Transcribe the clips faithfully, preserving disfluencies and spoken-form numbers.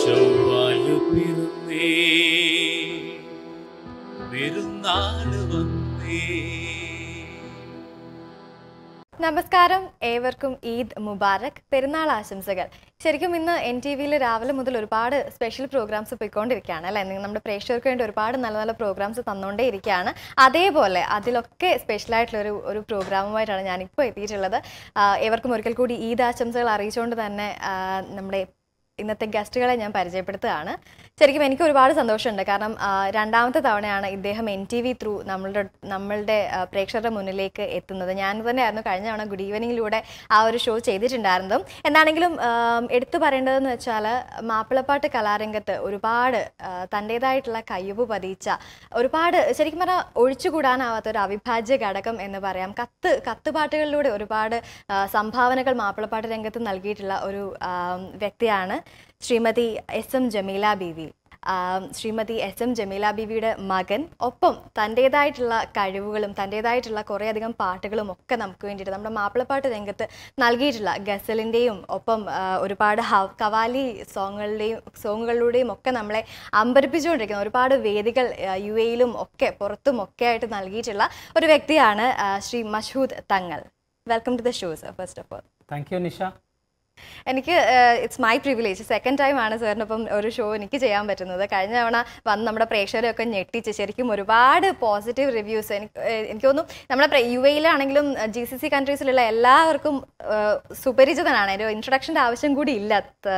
നമസ്കാരം, ഏവർക്കും ഈദ് മുബാറക്, പെരുന്നാൾ ആശംസകൾ. ശരിക്കും ഇന്ന് എൻ ടി വിയിൽ രാവിലെ മുതൽ ഒരുപാട് സ്പെഷ്യൽ പ്രോഗ്രാംസ് പോയിക്കൊണ്ടിരിക്കുകയാണ് അല്ലേ? നമ്മുടെ പ്രേക്ഷകർക്ക് വേണ്ടി ഒരുപാട് നല്ല നല്ല പ്രോഗ്രാംസ് തന്നുകൊണ്ടേ ഇരിക്കുകയാണ്. അതേപോലെ അതിലൊക്കെ സ്പെഷ്യലായിട്ടുള്ളൊരു ഒരു പ്രോഗ്രാമുമായിട്ടാണ് ഞാനിപ്പോൾ എത്തിയിട്ടുള്ളത്. ഏവർക്കും ഒരിക്കൽ കൂടി ഈദ് ആശംസകൾ അറിയിച്ചുകൊണ്ട് തന്നെ നമ്മുടെ ഇന്നത്തെ ഗസ്റ്റുകളെ ഞാൻ പരിചയപ്പെടുത്തുകയാണ്. ശരിക്കും എനിക്ക് ഒരുപാട് സന്തോഷമുണ്ട്. കാരണം രണ്ടാമത്തെ തവണയാണ് ഇദ്ദേഹം എൻ ടി വി ത്രൂ നമ്മളുടെ നമ്മളുടെ പ്രേക്ഷകരുടെ മുന്നിലേക്ക് എത്തുന്നത്. ഞാൻ തന്നെയായിരുന്നു കഴിഞ്ഞ തവണ ഗുഡ് ഈവനിങ്ങിലൂടെ ആ ഒരു ഷോ ചെയ്തിട്ടുണ്ടായിരുന്നതും. എന്താണെങ്കിലും എടുത്തു പറയേണ്ടതെന്ന് വെച്ചാൽ മാപ്പിളപ്പാട്ട് കലാരംഗത്ത് ഒരുപാട് തൻ്റേതായിട്ടുള്ള കയ്യൊപ്പ് പതിച്ച ഒരുപാട് ശരിക്കും പറഞ്ഞാൽ ഒഴിച്ചുകൂടാനാവാത്ത ഒരു അവിഭാജ്യ ഘടകം എന്ന് പറയാം. കത്ത് കത്തുപാട്ടുകളിലൂടെ ഒരുപാട് സംഭാവനകൾ മാപ്പിളപ്പാട്ട് രംഗത്ത് നൽകിയിട്ടുള്ള ഒരു വ്യക്തിയാണ് Shrimati S M Jameela Beevi. Shrimati S M Jameela ബീവിയുടെ മകൻ, ഒപ്പം തൻ്റേതായിട്ടുള്ള കഴിവുകളും തൻ്റേതായിട്ടുള്ള കുറേയധികം പാട്ടുകളും ഒക്കെ നമുക്ക് വേണ്ടിയിട്ട് നമ്മുടെ മാപ്പിളപ്പാട്ട് രംഗത്ത് നൽകിയിട്ടുള്ള ഗസലിൻ്റെയും ഒപ്പം ഒരുപാട് കവാലി സോങ്ങുകളുടെയും സോങ്ങുകളിലൂടെയും ഒക്കെ നമ്മളെ അമ്പരിപ്പിച്ചുകൊണ്ടിരിക്കുന്ന ഒരുപാട് വേദികൾ യു എയിലും ഒക്കെ പുറത്തും ഒക്കെ ആയിട്ട് നൽകിയിട്ടുള്ള ഒരു വ്യക്തിയാണ് Shri Mashood Thangal. Welcome to the show sir. First of all thank you Nisha. എനിക്ക് ഇറ്റ്സ് മൈ പ്രിവിലേജ്. സെക്കൻഡ് ടൈമാണ് സാറിനൊപ്പം ഒരു ഷോ എനിക്ക് ചെയ്യാൻ പറ്റുന്നത്. കഴിഞ്ഞ തവണ വന്ന് നമ്മുടെ പ്രേക്ഷകരെയൊക്കെ ഞെട്ടിച്ച് ശരിക്കും ഒരുപാട് പോസിറ്റീവ് റിവ്യൂസ് എനിക്ക് എനിക്ക് തോന്നുന്നു നമ്മുടെ യു എയിലാണെങ്കിലും ജി സി സി കൺട്രീസിലുള്ള എല്ലാവർക്കും സുപരിചിതനാണ്. ഒരു ഇൻട്രൊഡക്ഷൻ്റെ ആവശ്യം കൂടി ഇല്ല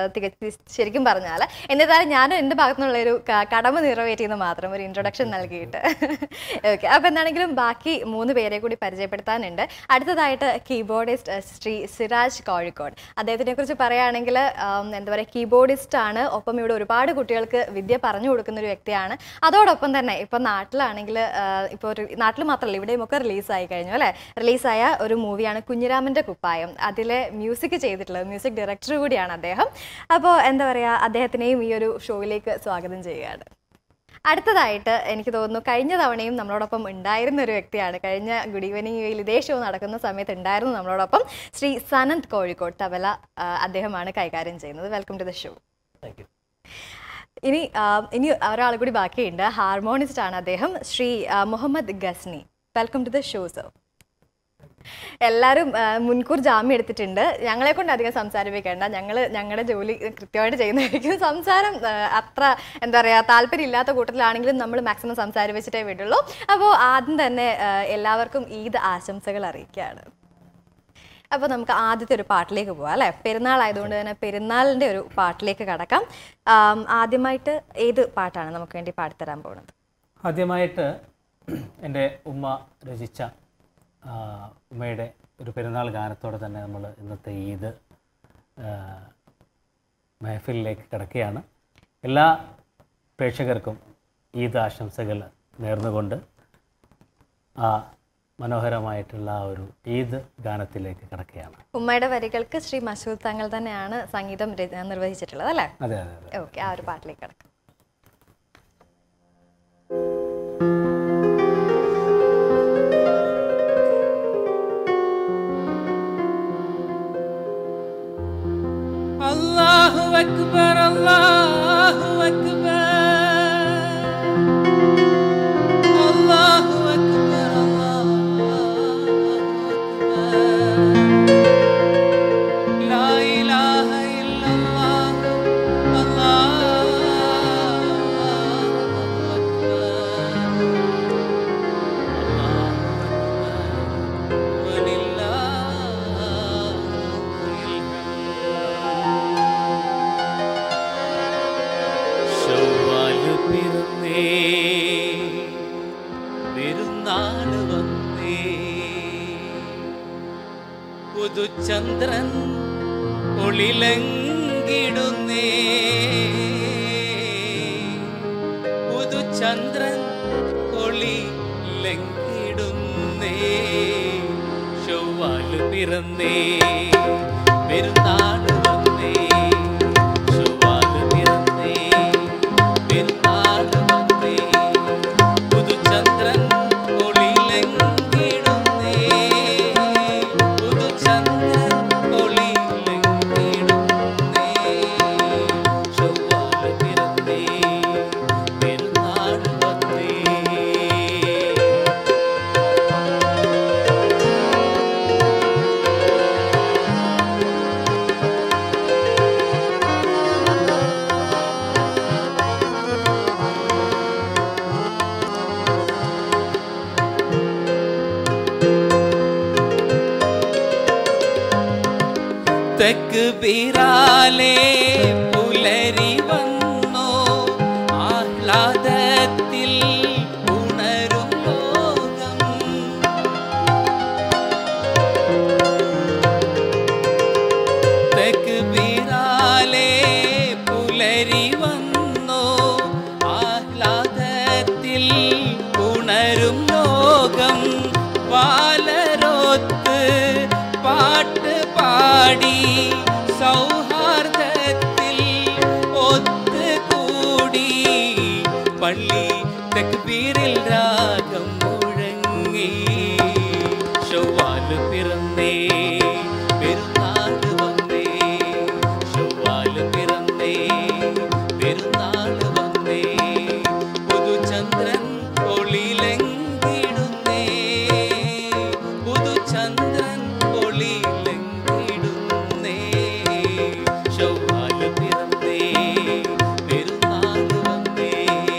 ശരിക്കും പറഞ്ഞാൽ. എന്നിരുന്നാലും ഞാനും എൻ്റെ ഭാഗത്തുനിന്നുള്ളൊരു കടമ നിറവേറ്റിയെന്ന് മാത്രം ഒരു ഇൻട്രൊഡക്ഷൻ നൽകിയിട്ട്. ഓക്കെ, അപ്പോൾ എന്താണെങ്കിലും ബാക്കി മൂന്ന് പേരെ കൂടി പരിചയപ്പെടുത്താനുണ്ട്. അടുത്തതായിട്ട് കീബോർഡിസ്റ്റ് ശ്രീ സിറാജ് കോഴിക്കോട്. അദ്ദേഹത്തിന് കുറിച്ച് പറയുകയാണെങ്കിൽ എന്താ പറയുക, കീബോർഡിസ്റ്റ് ആണ്. ഒപ്പം ഇവിടെ ഒരുപാട് കുട്ടികൾക്ക് വിദ്യ പറഞ്ഞു കൊടുക്കുന്ന ഒരു വ്യക്തിയാണ്. അതോടൊപ്പം തന്നെ ഇപ്പം നാട്ടിലാണെങ്കിൽ ഇപ്പോൾ ഒരു നാട്ടിൽ മാത്രമല്ല ഇവിടെയും ഒക്കെ റിലീസായി കഴിഞ്ഞു അല്ലേ? റിലീസായ ഒരു മൂവിയാണ് കുഞ്ഞിരാമൻ്റെ കുപ്പായം. അതിലെ മ്യൂസിക് ചെയ്തിട്ടുള്ളത് മ്യൂസിക് ഡയറക്ടർ കൂടിയാണ് അദ്ദേഹം. അപ്പോൾ എന്താ പറയുക, അദ്ദേഹത്തിനെയും ഈ ഒരു ഷോയിലേക്ക് സ്വാഗതം ചെയ്യുകയാണ്. അടുത്തതായിട്ട് എനിക്ക് തോന്നുന്നു കഴിഞ്ഞ തവണയും നമ്മളോടൊപ്പം ഉണ്ടായിരുന്ന ഒരു വ്യക്തിയാണ്. കഴിഞ്ഞ ഗുഡ് ഈവനിങ് ഇതേ ഷോ നടക്കുന്ന സമയത്ത് ഉണ്ടായിരുന്നു നമ്മളോടൊപ്പം ശ്രീ സനന്ത് കോഴിക്കോട്. തബല അദ്ദേഹമാണ് കൈകാര്യം ചെയ്യുന്നത്. Welcome to the show. Thank you. ഇനി ഇനി ഒരാൾ കൂടി ബാക്കിയുണ്ട്. ഹാർമോണിസ്റ്റ് ആണ് അദ്ദേഹം, Shri Muhammad Ghazni. Welcome to the show sir. എല്ലാവരും മുൻകൂർ ജാമ്യം എടുത്തിട്ടുണ്ട്. ഞങ്ങളെ കൊണ്ട് അധികം സംസാരിപ്പിക്കേണ്ട, ഞങ്ങൾ ഞങ്ങളുടെ ജോലി കൃത്യമായിട്ട് ചെയ്യുന്നതായിരിക്കും. സംസാരം അത്ര എന്താ പറയുക താല്പര്യം ഇല്ലാത്ത കൂട്ടത്തിലാണെങ്കിലും നമ്മൾ മാക്സിമം സംസാരിപ്പിച്ചിട്ടേ വിടുള്ളൂ. അപ്പോൾ ആദ്യം തന്നെ എല്ലാവർക്കും ഈദ് ആശംസകൾ അറിയിക്കുകയാണ്. അപ്പോൾ നമുക്ക് ആദ്യത്തെ ഒരു പാട്ടിലേക്ക് പോകാം അല്ലേ? പെരുന്നാൾ ആയതുകൊണ്ട് തന്നെ പെരുന്നാളിൻ്റെ ഒരു പാട്ടിലേക്ക് കടക്കാം. ആദ്യമായിട്ട് ഏത് പാട്ടാണ് നമുക്ക് വേണ്ടി പാടിത്തരാൻ പോകുന്നത്? ആദ്യമായിട്ട് എൻ്റെ ഉമ്മ രചിച്ച ഉമ്മയുടെ ഒരു പെരുന്നാൾ ഗാനത്തോടെ തന്നെ നമ്മൾ ഇന്നത്തെ ഈദ് മെഹഫിലിലേക്ക് കിടക്കുകയാണ്. എല്ലാ പ്രേക്ഷകർക്കും ഈദ് ആശംസകൾ നേർന്നുകൊണ്ട് ആ മനോഹരമായിട്ടുള്ള ആ ഒരു ഈദ് ഗാനത്തിലേക്ക് കിടക്കുകയാണ്. ഉമ്മയുടെ വരികൾക്ക് ശ്രീ മഷൂദ് തങ്ങൾ തന്നെയാണ് സംഗീതം നിർവഹിച്ചിട്ടുള്ളത് അല്ലേ? അതെ അതെ അതെ. ഓക്കെ, ആ ഒരു പാട്ടിലേക്ക് കിടക്കാം. Allahu Akbar, Allahu Akbar, Allahu Akbar, Allahu Akbar, La ilaha illallah, Allahu Akbar, പുതുചന്ദ്രൻ ഒളിലങ്കിടുന്നേ, പുതുചന്ദ്രൻ ഒളിലങ്കിടുന്നേ, ചൊവ്വാല് പിറന്നേ, പെരുന്നാള് വന്നേ, ചൊവ്വാല് പിറന്നേ, പെരുന്നാള് വന്നേ, പുതുചന്ദ്രൻ ഒളിലങ്കിടുന്നേ, പുതുചന്ദ്രൻ ഒളിലങ്കിടുന്നേ, ചൊവ്വാല് തെക്ബീറാലെ പുലരി വന്നു ആഹ്ലാദത്തിൽ ഉണരും ലോകം. തെക്ബീറാലെ പുലരി വന്നു ആഹ്ലാദത്തിൽ ഉണരും ലോകം. ബാലരൊത്ത് പാട്ട് പാടി സൗഹാർദ്ദത്തിൽ ഒത്തുകൂടി പള്ളി തക്ബീറിൽ രാഗം മുഴങ്ങി. ശൗവാല് പിറന്നേ പെരുന്നാള് വന്നേ, ശൗവാല് പിറന്നേ പെരുന്നാള് വന്നേ. പുതുചന്ദ്രൻ ഒളിലെങ്കിടുന്നേ, പുതുചന്ദ്രൻ ഒളിലെങ്കിടുന്നേ. ശൗവാല് പിറന്നേ പെരുന്നാള് വന്നേ.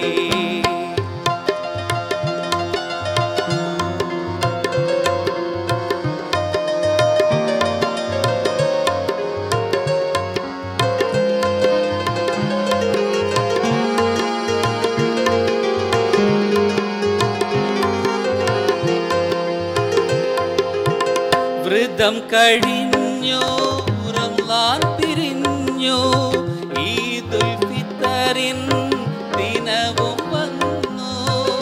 വ്രതം കഴിഞ്ഞു റംളാൻ പിരിഞ്ഞു ഈദുൽ ഫിത്തറിൻ ദിനവും വന്നു.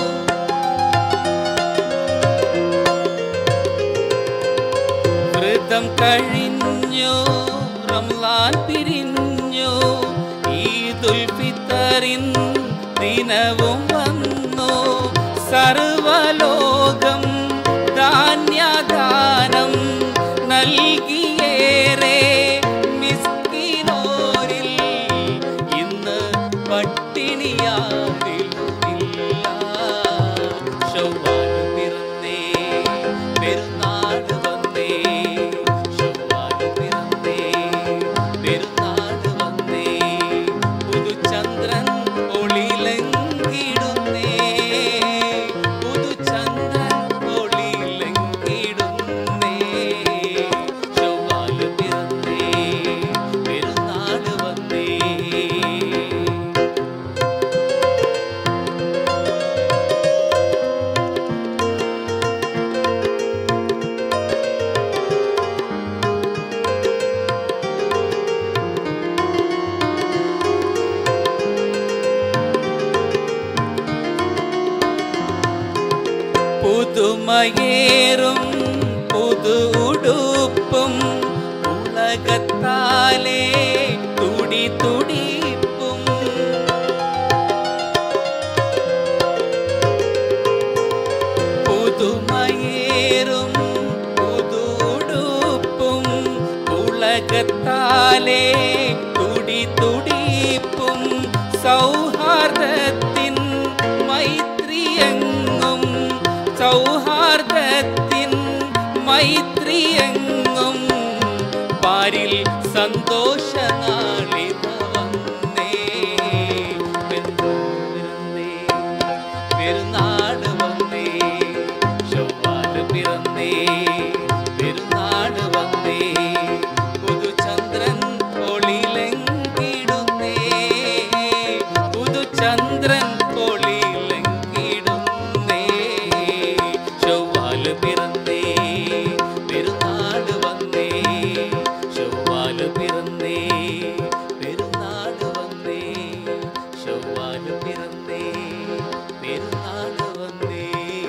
വ്രതം കഴിഞ്ഞു റംളാൻ പിരിഞ്ഞു ഈദുൽ ഫിത്തറിൻ ദിനവും വന്നു. സർവലോകം ധാന്യദാനം നൽകിയേറെ മിസ്കിനോരിൽ ഇന്ന് പട്ടിണിയാതില്ല. ശൗവാല് പിറന്നേ പെരുന്നാള് വന്നേ, ശൗവാല് പിറന്നേ പെരുന്നാള് വന്നേ. പുതുചന്ദ്രൻ ഒളിലെങ്കിടുന്നേ, പുതുചന്ദ്രൻ ഒളിലെങ്കിടുന്നേ. ശൗവാല് പിറന്നേ പെരുന്നാള് വന്നേ. പുതുമയേറും പുതു ഉടുപ്പും ഉലകത്താലേ തുടി തുടിപ്പും. പുതുമയേറും പുതു ഉടുപ്പും ഉലകത്താലേ തുടി തുടിപ്പും. സൗഹാർദ്ദത്തിൻ മൈത്രിയെങ്ങും, സൗഹാർദ്ദത്തിൻ മൈത്രിയെങ്ങും പാരിൽ സന്തോഷ നാളിത വന്നേ. പെരുന്നേ പെരുന്നാള് വന്നേ, ശൗവാല് പിറന്നേ പെരുന്നാള് വന്നേ. പുതുചന്ദ്രൻ ഒളിലെങ്കിടുന്നേ, പുതുചന്ദ്രൻ ഒളിലെങ്കിടുന്നേ. ശൗവാല് പിറന്നേ പെരുന്നാള് വന്നേ, ശൗവാല് പിറന്നേ പെരുന്നാള് വന്നേ, ശൗവാല് പിറന്നേ പെരുന്നാള് വന്നേ.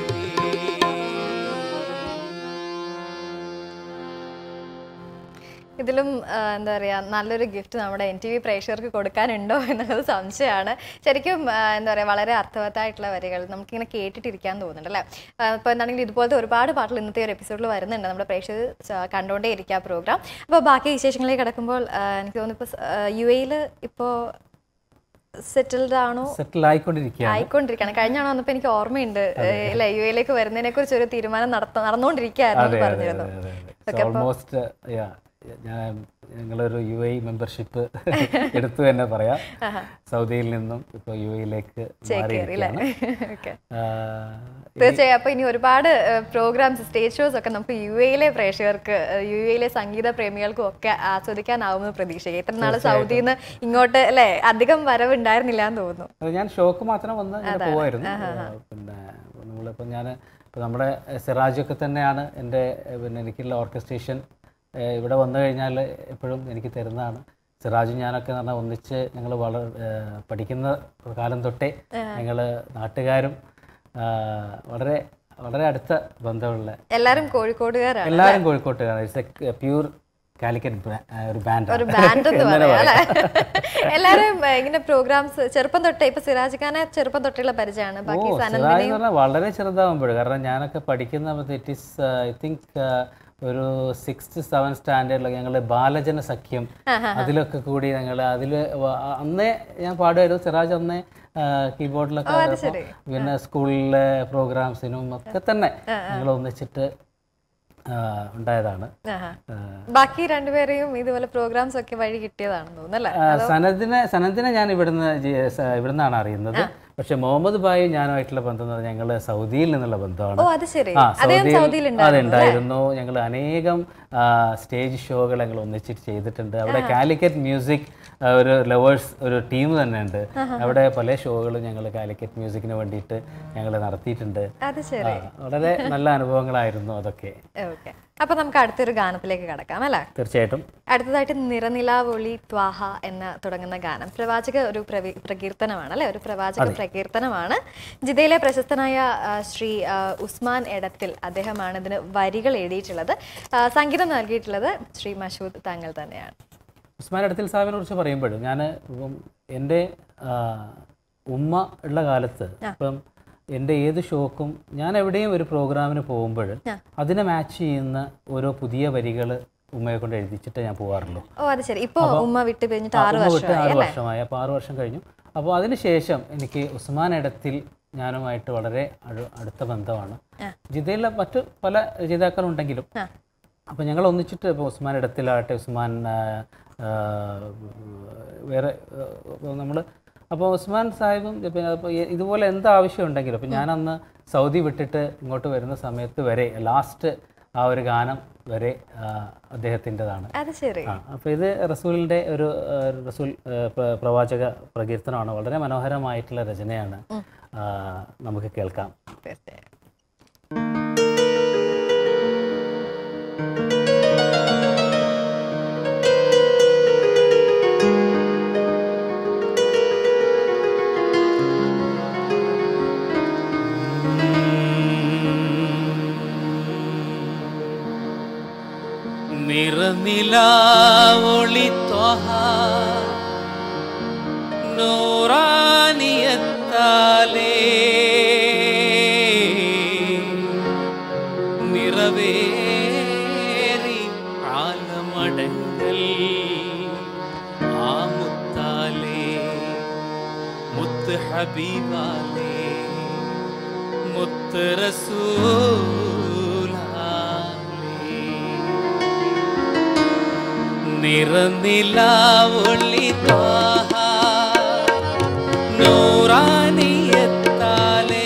ഇതിലും ആ, എന്താ പറയുക, നല്ലൊരു ഗിഫ്റ്റ് നമ്മുടെ എൻ ടി വി പ്രേക്ഷകർക്ക് കൊടുക്കാനുണ്ടോ എന്നുള്ളത് സംശയമാണ്. ശരിക്കും ആ, എന്താ പറയുക, വളരെ അർത്ഥവത്തായിട്ടുള്ള വരികൾ നമുക്കിങ്ങനെ കേട്ടിട്ടിരിക്കാൻ തോന്നുന്നുണ്ട് അല്ലേ. ഇപ്പോൾ എന്താണെങ്കിലും ഇതുപോലത്തെ ഒരുപാട് പാട്ടുകൾ ഇന്നത്തെ ഒരു എപ്പിസോഡിൽ വരുന്നുണ്ട്. നമ്മുടെ പ്രേക്ഷകർ ച- കണ്ടുകൊണ്ടേ ഇരിക്കുക പ്രോഗ്രാം. അപ്പോൾ ബാക്കി വിശേഷങ്ങളിലേക്ക് കിടക്കുമ്പോൾ എനിക്ക് തോന്നുന്നു ഇപ്പോൾ യു എയിൽ ഇപ്പോൾ സെറ്റിൽഡ് ആണോ? സെറ്റിൽ ആയിക്കൊണ്ടിരിക്കുകയാണ്. ആയിക്കൊണ്ടിരിക്കുകയാണ്. കഴിഞ്ഞാണോ വന്നപ്പോൾ എനിക്ക് ഓർമ്മയുണ്ട് അല്ലേ, യു എയിലേക്ക് വരുന്നതിനെ കുറിച്ച് ഒരു തീരുമാനം നടത്ത നടന്നുകൊണ്ടിരിക്കുകയായിരുന്നു എന്ന് പറഞ്ഞിരുന്നു. ഓൾമോസ്റ്റ് ഞാൻ ഞങ്ങളൊരു യു എ മെമ്പർഷിപ്പ് എടുത്തു തന്നെ പറയാം. സൗദിയിൽ നിന്നും ഇപ്പോൾ യു എയിലേക്ക് മാറിയിരിക്കുകയാണ്. തീർച്ചയായും. അപ്പോൾ ഇനി ഒരുപാട് പ്രോഗ്രാംസ്, സ്റ്റേജ് ഷോസ് ഒക്കെ നമുക്ക് യു എയിലെ പ്രേക്ഷകർക്ക്, യു എയിലെ സംഗീത പ്രേമികൾക്കും ഒക്കെ ആസ്വദിക്കാനാവുമെന്ന് പ്രതീക്ഷിക്കുക. ഇത്ര നാൾ സൗദിയിൽ നിന്ന് ഇങ്ങോട്ട് അല്ലേ അധികം വരവുണ്ടായിരുന്നില്ല എന്ന് തോന്നുന്നു. ഞാൻ ഷോക്ക് മാത്രം വന്ന് പോവായിരുന്നു. പിന്നെ നമ്മളിപ്പോൾ ഞാൻ ഇപ്പോൾ നമ്മുടെ സിറാജൊക്കെ തന്നെയാണ് എൻ്റെ പിന്നെ എനിക്കുള്ള ഓർക്കസ്ട്രേഷൻ. ഇവിടെ വന്നു കഴിഞ്ഞാൽ എപ്പോഴും എനിക്ക് തരുന്നതാണ്. സിറാജും ഞാനൊക്കെ എന്ന് പറഞ്ഞാൽ ഒന്നിച്ച് ഞങ്ങൾ വളരെ പഠിക്കുന്ന കാലം തൊട്ടേ ഞങ്ങൾ നാട്ടുകാരും വളരെ വളരെ അടുത്ത ബന്ധമുള്ള എല്ലാവരും കോഴിക്കോടുകാരാണ്. എല്ലാവരും കോഴിക്കോട്ടുകാരാണ്. ഇറ്റ്സ് എ പ്യൂർ കാലിക്കറ്റ് ഒരു ബാൻഡ് ഒരു ബാൻഡ് എന്ന് പറയാം അല്ലേ. എല്ലാവരും ഇങ്ങനെ പ്രോഗ്രാംസ് ചെറുപ്പം തൊട്ടേ, ഇപ്പൊ സിറാജ് ഖാനെ ചെറുപ്പം തൊട്ടുള്ള പരിചയമാണ്. ബാക്കി സിറാജ് എന്ന് പറഞ്ഞാൽ വളരെ ചെറുതാകുമ്പോഴും, കാരണം ഞാനൊക്കെ പഠിക്കുന്ന ഇറ്റ് ഈസ് ഐ തിങ്ക് ഒരു സിക്സ്ത് സെവൻ സ്റ്റാൻഡേർഡിലൊക്കെ ഞങ്ങൾ ബാലജന സഖ്യം അതിലൊക്കെ കൂടി ഞങ്ങൾ അതിൽ അന്നേ ഞാൻ പാടുമായിരുന്നു. സിറാജ് അന്നേ കീബോർഡിലൊക്കെ പിന്നെ സ്കൂളിലെ പ്രോഗ്രാംസിനും ഒക്കെ തന്നെ ഞങ്ങൾ ഒന്നിച്ചിട്ട് ഉണ്ടായതാണ്. ബാക്കി രണ്ടുപേരെയും ഇതുപോലെ പ്രോഗ്രാംസ് ഒക്കെ വഴി കിട്ടിയതാണെന്ന് തോന്നുന്നല്ലേ. സനദിനെ സനദിനെ ഞാൻ ഇവിടുന്ന് ഇവിടുന്നാണ് അറിയുന്നത്. പക്ഷെ മുഹമ്മദ് ഭായി ഞാനുമായിട്ടുള്ള ബന്ധം ഞങ്ങൾ സൗദിയിൽ നിന്നുള്ള ബന്ധമാണ്. അതുണ്ടായിരുന്നു. ഞങ്ങൾ അനേകം സ്റ്റേജ് ഷോകൾ ഞങ്ങൾ ഒന്നിച്ചിട്ട് ചെയ്തിട്ടുണ്ട്. അവിടെ കാലിക്കറ്റ് മ്യൂസിക് ഒരു ലവേഴ്സ് ഒരു ടീം തന്നെ ഉണ്ട്. അവിടെ പല ഷോകളും ഞങ്ങൾ കാലിക്കറ്റ് മ്യൂസിക്കിന് വേണ്ടിയിട്ട് ഞങ്ങൾ നടത്തിയിട്ടുണ്ട്. വളരെ നല്ല അനുഭവങ്ങളായിരുന്നു അതൊക്കെ. അപ്പൊ നമുക്ക് അടുത്തൊരു ഗാനത്തിലേക്ക് കടക്കാം അല്ലേ. തീർച്ചയായിട്ടും. അടുത്തതായിട്ട് നിറനിലാവൊളി ത്വാഹ എന്ന് തുടങ്ങുന്ന ഗാനം പ്രവാചക ഒരു പ്രകീർത്തനമാണ് അല്ലെ. ഒരു പ്രവാചക പ്രകീർത്തനമാണ്. ജിദ്ദയിലെ പ്രശസ്തനായ ശ്രീ ഉസ്മാൻ എടത്തിൽ അദ്ദേഹമാണ് ഇതിന് വരികൾ എഴുതിയിട്ടുള്ളത്. സംഗീതം നൽകിയിട്ടുള്ളത് ശ്രീ മഷൂദ് താങ്കൾ തന്നെയാണ്. ഉസ്മാൻ എടത്തിൽ സാഹിബിനെ കുറിച്ച് പറയുമ്പോഴും ഞാൻ എൻ്റെ ഉമ്മ ഉള്ള കാലത്ത് ഇപ്പം എൻ്റെ ഏത് ഷോക്കും ഞാൻ എവിടെയും ഒരു പ്രോഗ്രാമിന് പോകുമ്പോൾ അതിനെ മാച്ച് ചെയ്യുന്ന ഓരോ പുതിയ വരികൾ ഉമ്മയെ കൊണ്ട് എഴുതിച്ചിട്ട് ഞാൻ പോകാറുള്ളൂ. വിട്ട് ആറ് വർഷമായി. അപ്പോൾ ആറ് വർഷം കഴിഞ്ഞു. അപ്പോൾ അതിനുശേഷം എനിക്ക് ഉസ്മാൻ എടത്തിൽ ഞാനുമായിട്ട് വളരെ അടുത്ത ബന്ധമാണ്. ജിദ്ദയിലെ മറ്റു പല രചയിതാക്കളുണ്ടെങ്കിലും അപ്പോൾ ഞങ്ങൾ ഒന്നിച്ചിട്ട് ഇപ്പോൾ ഉസ്മാൻ എടത്തിലാകട്ടെ, ഉസ്മാൻ വേറെ നമ്മൾ അപ്പോൾ ഉസ്മാൻ സാഹിബും പിന്നെ ഇതുപോലെ എന്ത് ആവശ്യം ഉണ്ടെങ്കിലും അപ്പോൾ ഞാനന്ന് സൗദി വിട്ടിട്ട് ഇങ്ങോട്ട് വരുന്ന സമയത്ത് വരെ ലാസ്റ്റ് ആ ഒരു ഗാനം വരെ അദ്ദേഹത്തിൻ്റെതാണ്. അപ്പോൾ ഇത് റസൂലിൻ്റെ ഒരു റസൂൽ പ്രവാചക പ്രകീർത്തനമാണ്. വളരെ മനോഹരമായിട്ടുള്ള രചനയാണ്. നമുക്ക് കേൾക്കാം. നിറനിലാവൊളി ത്വഹ നൂറാനിയത്താലേ നിറവേറി ആലമടങ്ങൽ ആ മുത്താലേ മുത്ത് ഹബീബാലേ മുത്ത് റസൂൽ നിറനിലാവൊളി ത്വഹ നൂറാനിയത്താലേ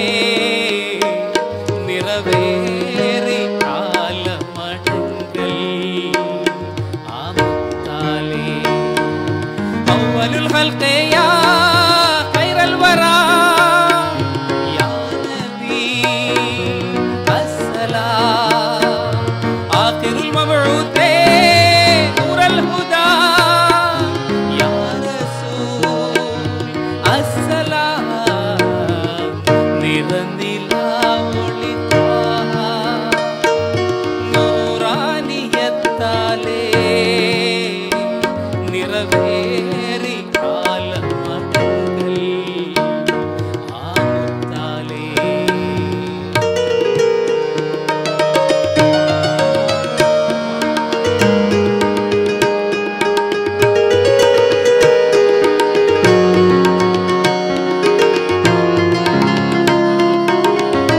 നിറവേറി ആലമടങ്ങൽ ആ മുത്താലേ അവ്വലുൽ ഖൽഖി യാ ഖൈറൽ വറാ യാ നബി അസ്സലാം ആഖിറുൽ മബ്ഊത്ത്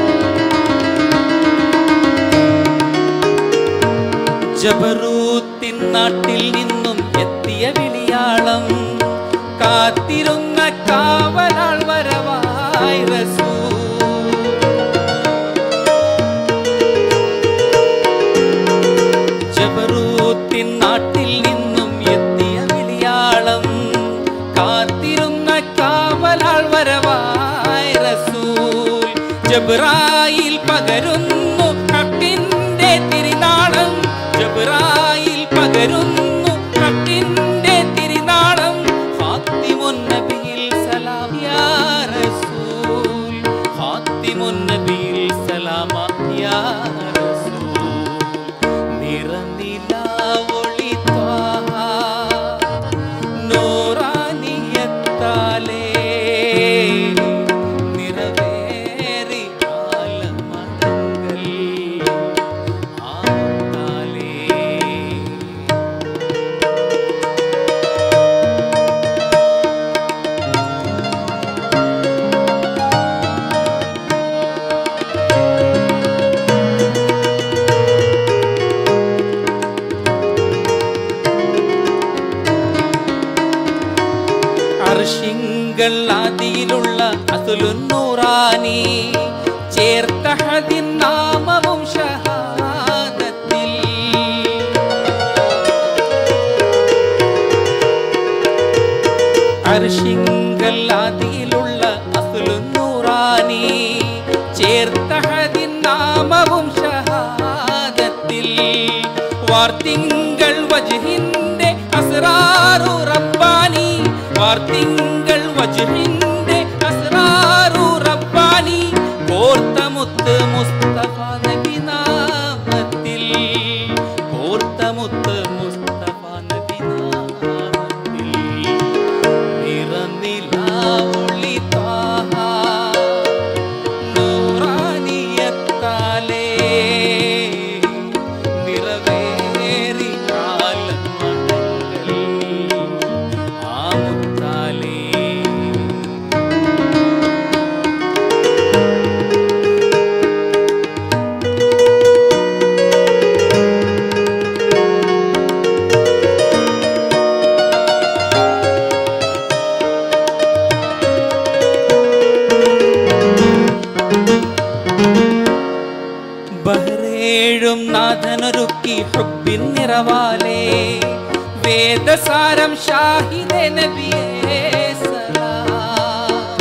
ജബറൂത്തിൻ കാത്തിരുന്ന കാവലാൾ വരവായി റസൂൽ. ജബറൂത്തിൻ നാട്ടിൽ നിന്നും എത്തിയ വിളിയാളം കാത്തിരുന്ന കാവലാൾ വരവായി റസൂൽ. ജബ്രായിൽ പകരുന്നു ഹക്കിന്റെ തിരുനാളം, ജബ്രായിൽ പകരുന്നു ഹക്കിന്റെ തിരുനാളം. ഖാത്തിമുൻ നബിയിൽ സലാം യാ റസൂൽ, ഖാത്തിമുൻ നബിയിൽ സലാം യാ റസൂൽ. നിറനിലാവൊളി ത്വാഹ നൂറാനിയത്താലേ നിറവേറി ആലമടങ്കൽ ആമുത്താലേ. അർശിങ്കൾ ആദിയിലുള്ള അസുലുൻ നൂറാനി ചേർത്ത ഹദിൻ നാമവും ഷഹാദത്തിൽ. അർശിങ്കൾ ആദിയിലുള്ള അസുലുൻ നൂറാനി ചേർത്ത ഹദിൻ നാമവും ഷഹാദത്തിൽ. വാർത്തിങ്കൾ വജ്ഹിന്റെ അസ്റാറു റബ്ബാനി, വാർത്തിങ്കൾ വജ്ഹിന്റെ അസ്റാറു റബ്ബാനി. കോർത്തമുത്ത് മുസ്തഫ നബി നാമത്തിൽ, കോർത്തമുത്ത് മുസ്തഫ നബി നാമത്തിൽ. നിറനിലാവൊളി ത്വാഹ നൂറാനിയത്താലേ നിറവേറി ആലമടങ്കൽ ആമുത്താലേ. ബഹ്റേഴും നാഥനൊരുക്കി ഹുബ്ബിൻ നിറവാലേ വേദസാരം ഷാഹിദേ നബിയേ സലാം.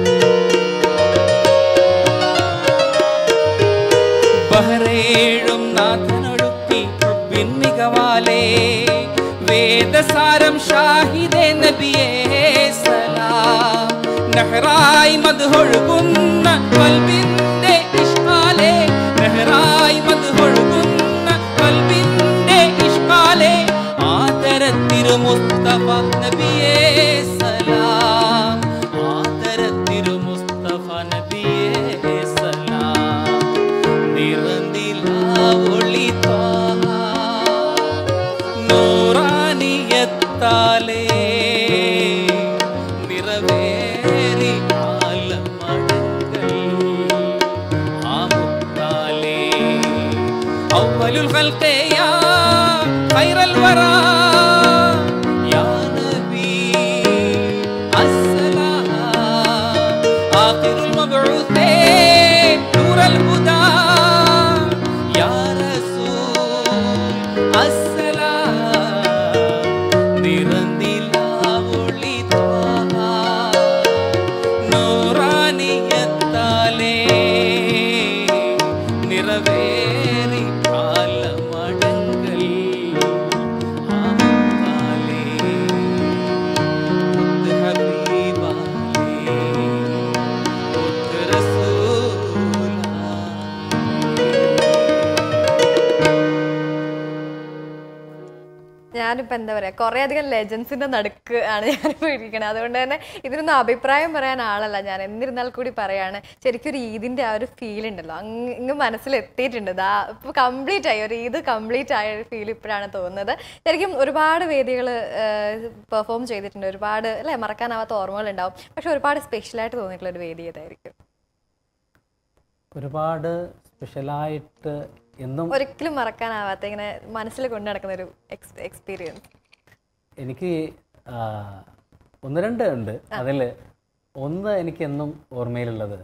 ബഹ്റേഴും നാഥനൊരുക്കി ഹുബ്ബിൻ മികവാലേ വേദസാരം ഷാഹിദേ നബിയേ സലാം. നഹ്റായി മദ്ഹൊഴുകുന്ന ഖൽബിന്റെ ഇഷ്കാലേ, നഹ്റായി മദ്ഹൊഴുകുന്ന ഖൽബിന്റെ ഇഷ്കാലേ. ആദരത്തിരു മുസ്തഫ നബിയേ സലാം, ആദരത്തിരു മുസ്തഫ നബിയേ സലാം. നിറനിലാവൊളി ത്വാഹ നൂറാനിയത്താലേ നിറവേറി ആലമടങ്കൽ ആമുത്താലേ. അവ്വലുൽ ഖൽഖി യാ ഖൈറൽ വറാ യാ നബി അസ്സലാം. ആഖിറുൽ മബ്ഊസേ നൂറൽ ഹുദാ യാ റസൂൽ അസ്സലാം. നിറനിലാവൊളി ത്വാഹ നൂറാനിയത്താലേ നിറവേറി ആലമടങ്കൽ ആമുത്താലേ. മുത്ത് ഹബീബാലേ മുത്ത് റസൂലാ. ഞാനിപ്പോൾ എന്താ പറയുക, കുറേ അധികം ലെജൻസിൻ്റെ നടുക്ക് ആണ് ഞാനിപ്പോൾ ഇരിക്കുന്നത്. അതുകൊണ്ട് തന്നെ ഇതിനൊന്നും അഭിപ്രായം പറയാൻ ആളല്ല ഞാൻ. എന്നിരുന്നാൽ കൂടി പറയാണ്, ശരിക്കും ഒരു ഈദിൻ്റെ ആ ഒരു ഫീൽ ഉണ്ടല്ലോ, അങ്ങ് ഇങ്ങ് മനസ്സിലെത്തിയിട്ടുണ്ട്. ഇതാ ഇപ്പോൾ കംപ്ലീറ്റ് ആയി, ഒരു ഈദ് കംപ്ലീറ്റ് ആയ ഒരു ഫീൽ ഇപ്പോഴാണ് തോന്നുന്നത്. ശരിക്കും ഒരുപാട് വേദികൾ പെർഫോം ചെയ്തിട്ടുണ്ട്, ഒരുപാട് അല്ലേ മറക്കാനാവാത്ത ഓർമ്മകളുണ്ടാവും. പക്ഷെ ഒരുപാട് സ്പെഷ്യലായിട്ട് തോന്നിയിട്ടുള്ള ഒരു വേദി ഏതായിരിക്കും? ഒരുപാട് സ്പെഷ്യലായിട്ട് എന്നും ഒരിക്കലും മറക്കാനാവാത്ത ഇങ്ങനെ മനസ്സിൽ കൊണ്ടു നടക്കുന്ന ഒരു എക്സ്പീരിയൻസ്? എനിക്ക് ഒന്ന് രണ്ട് ഉണ്ട്. അതിൽ ഒന്ന് എനിക്കെന്നും ഓർമ്മയിലുള്ളത്,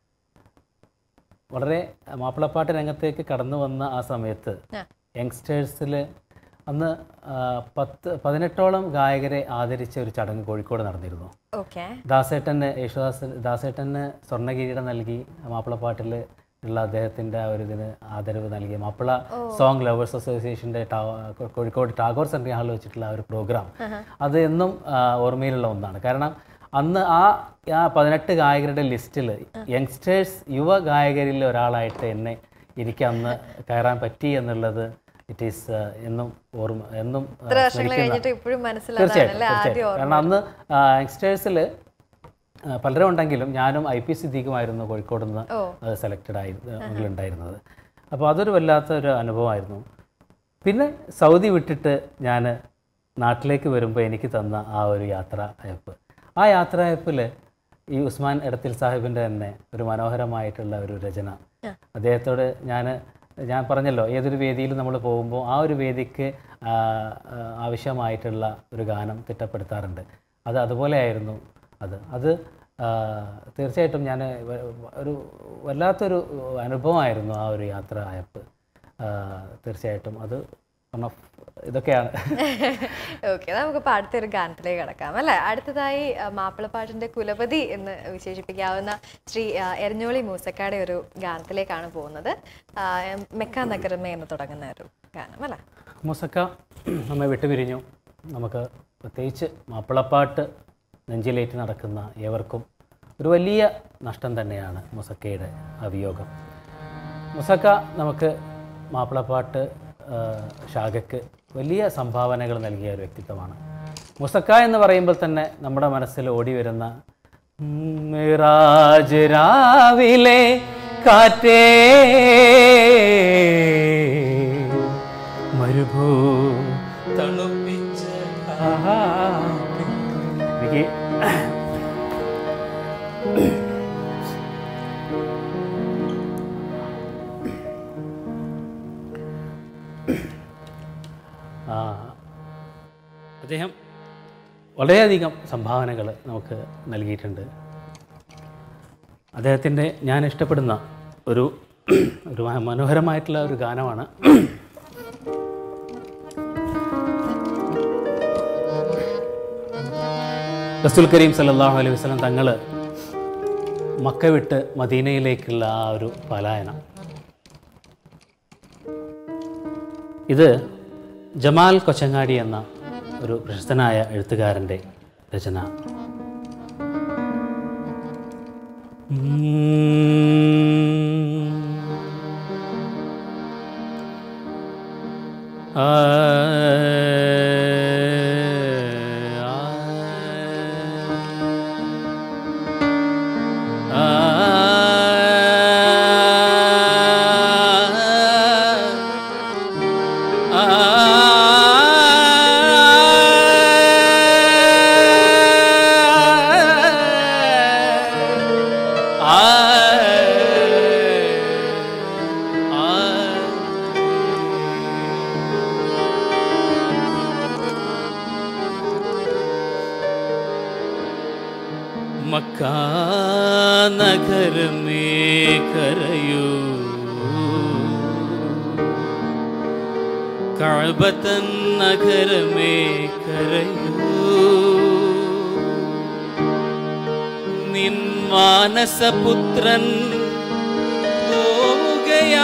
വളരെ മാപ്പിളപ്പാട്ട് രംഗത്തേക്ക് കടന്നു വന്ന ആ സമയത്ത് യങ്സ്റ്റേഴ്സിൽ അന്ന് പത്ത് പതിനെട്ടോളം ഗായകരെ ആദരിച്ച ഒരു ചടങ്ങ് കോഴിക്കോട് നടന്നിരുന്നു. ദാസേട്ടന് യേശുദാസ് ദാസേട്ടന് സ്വർണ്ണകിരീടം നൽകി മാപ്പിളപ്പാട്ടിൽ ഉള്ള അദ്ദേഹത്തിൻ്റെ ആ ഒരു ഇതിന് ആദരവ് നൽകി മാപ്പിള സോങ് ലവേഴ്സ് അസോസിയേഷൻ്റെ കോഴിക്കോട് ടാഗോർ സെൻട്രൽ ഹാളിൽ വെച്ചിട്ടുള്ള ആ ഒരു പ്രോഗ്രാം അത് എന്നും ഓർമ്മയിലുള്ള ഒന്നാണ്. കാരണം അന്ന് ആ ആ പതിനെട്ട് ഗായകരുടെ ലിസ്റ്റിൽ യങ്സ്റ്റേഴ്സ് യുവ ഗായകരിൽ ഒരാളായിട്ട് എന്നെ എനിക്ക് അന്ന് കയറാൻ പറ്റി എന്നുള്ളത് ഇറ്റ് ഈസ് എന്നും ഓർമ്മ എന്നും തീർച്ചയായിട്ടും. കാരണം അന്ന് യങ്സ്റ്റേഴ്സിൽ പലരും ഉണ്ടെങ്കിലും ഞാനും ഐ പി സിദ്ദീഖുമായിരുന്നു കോഴിക്കോട് നിന്ന് സെലക്റ്റഡ് ആയിരുന്നു ഉണ്ടായിരുന്നത്. അപ്പോൾ അതൊരു വല്ലാത്തൊരു അനുഭവമായിരുന്നു. പിന്നെ സൗദി വിട്ടിട്ട് ഞാൻ നാട്ടിലേക്ക് വരുമ്പോൾ എനിക്ക് തന്ന ആ ഒരു യാത്രാ അയപ്പ്, ആ യാത്രാ അയപ്പിൽ ഈ ഉസ്മാൻ എടത്തിൽ സാഹിബിൻ്റെ തന്നെ ഒരു മനോഹരമായിട്ടുള്ള ഒരു രചന, അദ്ദേഹത്തോട് ഞാൻ ഞാൻ പറഞ്ഞല്ലോ ഏതൊരു വേദിയിൽ നമ്മൾ പോകുമ്പോൾ ആ ഒരു വേദിക്ക് ആവശ്യമായിട്ടുള്ള ഒരു ഗാനം തിട്ടപ്പെടുത്താറുണ്ട്. അത് അതുപോലെയായിരുന്നു. അത് അത് തീർച്ചയായിട്ടും ഞാൻ ഒരു വല്ലാത്തൊരു അനുഭവമായിരുന്നു ആ ഒരു യാത്ര അയപ്പ്. തീർച്ചയായിട്ടും അത് വൺ ഓഫ് ഇതൊക്കെയാണ്. ഓക്കെ, നമുക്കിപ്പോൾ അടുത്തൊരു ഗാനത്തിലേക്ക് കിടക്കാം അല്ലേ. അടുത്തതായി മാപ്പിളപ്പാട്ടിൻ്റെ കുലപതി എന്ന് വിശേഷിപ്പിക്കാവുന്ന ശ്രീ എരഞ്ഞോളി മൂസക്കാടെ ഒരു ഗാനത്തിലേക്കാണ് പോകുന്നത്. മെക്ക നഗരമേ എന്ന് തുടങ്ങുന്ന ഒരു ഗാനം അല്ലേ. മൂസക്ക നമ്മെ വിട്ടുപിരിഞ്ഞു. നമുക്ക് പ്രത്യേകിച്ച് മാപ്പിളപ്പാട്ട് നെഞ്ചിലേറ്റ് നടക്കുന്ന ഏവർക്കും ഒരു വലിയ നഷ്ടം തന്നെയാണ് മൂസക്കയുടെ അവിയോഗം. മൂസക്ക നമുക്ക് മാപ്പിളപ്പാട്ട് ശാഖയ്ക്ക് വലിയ സംഭാവനകൾ നൽകിയ ഒരു വ്യക്തിത്വമാണ്. മൂസക്ക എന്ന് പറയുമ്പോൾ തന്നെ നമ്മുടെ മനസ്സിൽ ഓടി വരുന്ന മിറാജ് രാവിലെ കാറ്റേ മരുഭൂ തണുപ്പിച്ച എനിക്ക് അദ്ദേഹം വളരെയധികം സംഭാവനകൾ നമുക്ക് നൽകിയിട്ടുണ്ട്. അദ്ദേഹത്തിൻ്റെ ഞാൻ ഇഷ്ടപ്പെടുന്ന ഒരു ഒരു മനോഹരമായിട്ടുള്ള ഒരു ഗാനമാണ് റസൂൽ കരീം സല്ലല്ലാഹു അലൈഹി വസല്ലം തങ്ങൾ മക്ക വിട്ട് മദീനയിലേക്കുള്ള ആ ഒരു പലായനം. ഇത് ജമാൽ കൊച്ചങ്ങാടി എന്ന ഒരു പ്രശസ്തനായ എഴുത്തുകാരൻ്റെ രചന. ആ मक्का नगर में करयू कअबतन नगर में करयू निन मानस पुत्रन हो गया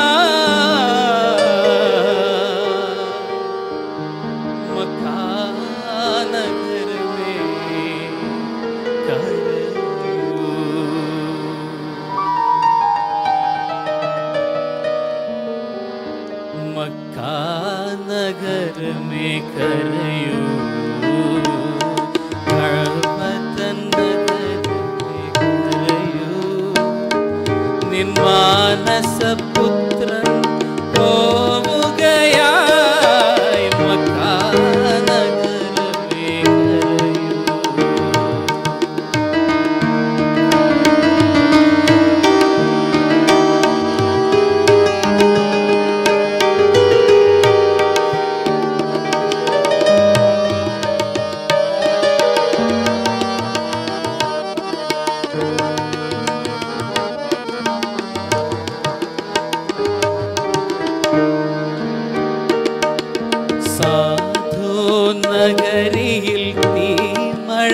मक्का नगर में करयू मक्का नगर में करयू कअबतन नगर में करयू निन मानस पुत्रन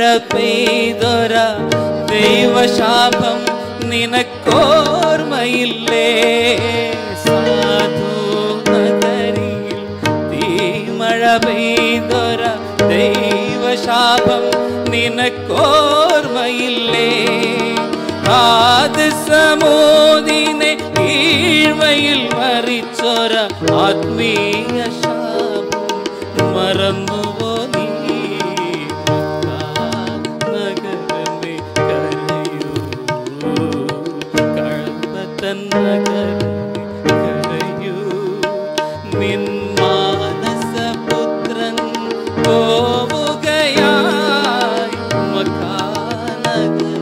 പെയ്തൊര ദൈവശാപം നിനക്കോർമ്മയില്ലേ സാധു നഗരിയിൽ തീമഴ പെയ്തൊര ദൈവശാപം നിനക്കോർമ്മയില്ലേ ആദ് സമൂദിനെ കീഴ്മയിൽ മറിച്ചൊര ആത്മീയ ശാപം മറന്നുവോ നീ നഗരമേ കരയൂ കഴമ്പത്തൻ നഗരമേ കരയൂ നിൻ മാനസപുത്രൻ പോവുകയായി മക്കാ നഗരമേ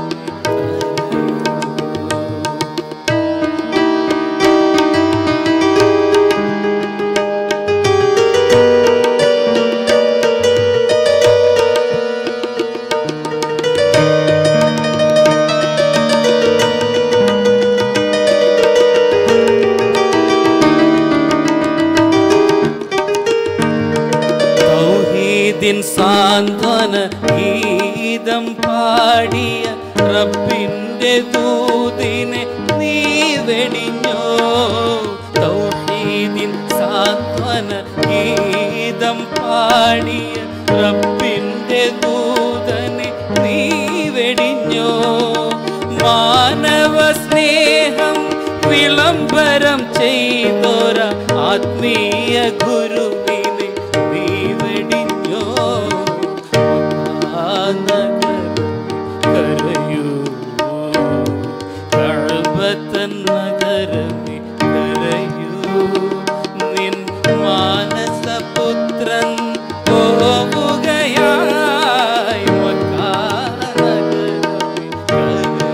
തൗഹീദിൻ സാന്ത്വന ഗീതം പാടിയ റബ്ബിന്റെ ദൂതിനെ നീ വെടിഞ്ഞോ തൗഹീദിൻ സാന്ത്വന ഗീതം പാടിയ റബ്ബിന്റെ ദൂതനെ നീ വെടിഞ്ഞോ മാനവ സ്നേഹം വിളംബരം ചെയ്തൊര ആത്മീയ ഗുരുവിനെ നീ വെടിഞ്ഞോ കരയൂ കഴമ്പത്തൻ നഗരമേ കരയൂ നിൻ മാനസപുത്രൻ പോവുകയായി മക്കാ നഗരമേ കരയൂ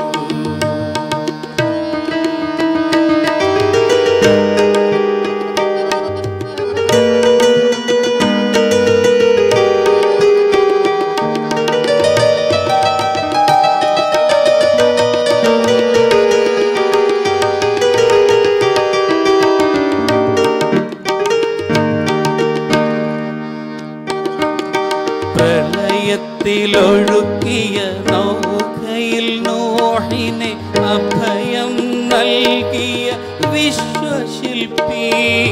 പ്രളയത്തിലൊഴുക്കിയ നൗകയിൽ നോഹിനെ അഭയം നൽകിയ വിശ്വശില്പി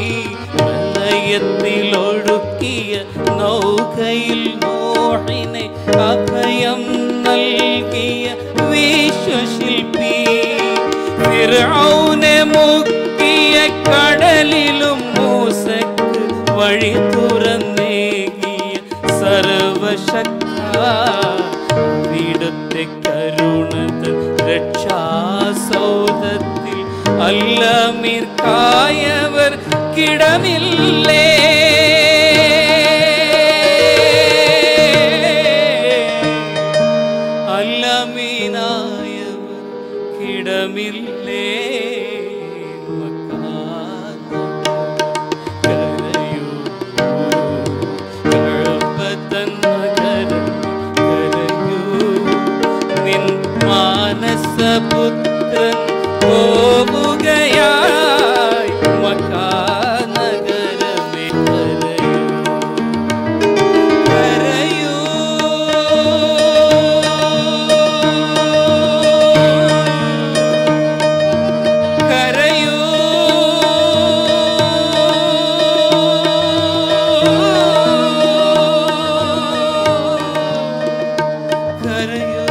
പ്രളയത്തിലൊഴുക്കിയ നൗകയിൽ നോഹിനെ അഭയം നൽകിയ വിശ്വശില്പി ഫിർഔനെ മുക്കിയ കടലിലും മൂസക്ക് വഴി തുറന്നേകിയ സർവശക്ത വിടുത്തെ കരുണത രക്ഷാസൗധത്തിൽ അല്ലമീർക്കായവർ കിടമില്ലേ അല്ലമീനായവർ കിടമില്ലേ മക്കാ കരയൂ കഴമ്പത്തൻ നഗരമേ കരയൂ നിൻ മാനസപുത്രൻ പോവുകയായി മക്കാ നഗരമേ കരയൂ കരയൂ കരയൂ കരയൂ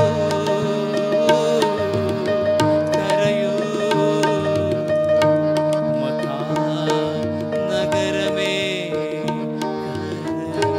കരയൂ മക്കാ നഗരമേ കരയൂ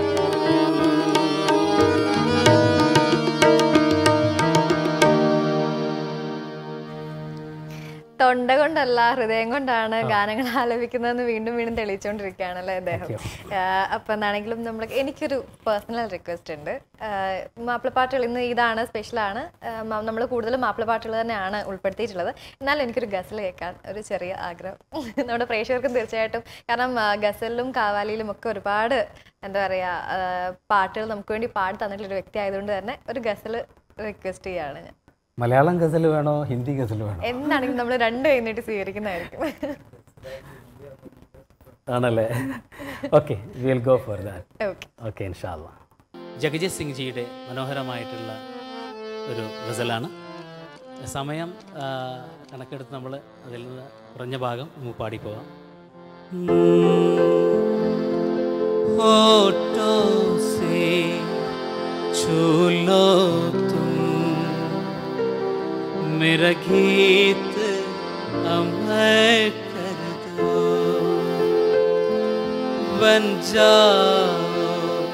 തൊണ്ട കൊണ്ടല്ല ഹൃദയം കൊണ്ടാണ് ഗാനങ്ങൾ ആലപിക്കുന്നതെന്ന് വീണ്ടും വീണ്ടും തെളിയിച്ചുകൊണ്ടിരിക്കുകയാണല്ലേ അദ്ദേഹം. അപ്പൊ എന്താണെങ്കിലും നമ്മൾ എനിക്കൊരു പേഴ്സണൽ റിക്വസ്റ്റ് ഉണ്ട്. മാപ്പിളപ്പാട്ടുകൾ ഇന്ന് ഇതാണ് സ്പെഷ്യലാണ്, നമ്മൾ കൂടുതലും മാപ്പിളപ്പാട്ടുകൾ തന്നെയാണ് ഉൾപ്പെടുത്തിയിട്ടുള്ളത്. എന്നാലും എനിക്കൊരു ഗസൽ കേൾക്കാൻ ഒരു ചെറിയ ആഗ്രഹം നമ്മുടെ പ്രേക്ഷകർക്കും തീർച്ചയായിട്ടും. കാരണം ഗസലിലും കാവാലിയിലും ഒക്കെ ഒരുപാട് എന്താ പറയുക പാട്ടുകൾ നമുക്ക് വേണ്ടി പാടി തന്നിട്ടുള്ളൊരു വ്യക്തി ആയതുകൊണ്ട് തന്നെ ഒരു ഗസൽ റിക്വസ്റ്റ് ചെയ്യാണ് ഞാൻ. മലയാളം ഗസൽ വേണോ ഹിന്ദി ഗസൽ വേണോ? എന്താണെങ്കിലും നമ്മൾ രണ്ട് കഴിഞ്ഞിട്ട് സ്വീകരിക്കുന്നതായിരിക്കും. ആണല്ലേ? Okay, will go for that. Okay okay, ഇൻഷാ അല്ലാഹ്. ജഗജിത് സിംഗ് ജിയുടെ മനോഹരമായിട്ടുള്ള ഒരു ഗസലാണ്. സമയം കണക്കെടുത്ത് നമ്മൾ അതിൽ നിന്ന് കുറഞ്ഞ ഭാഗം നമുക്ക് പാടിപ്പോകാം. होठों से छू लो तुम मेरा गीत अमर कर दो, बन जाओ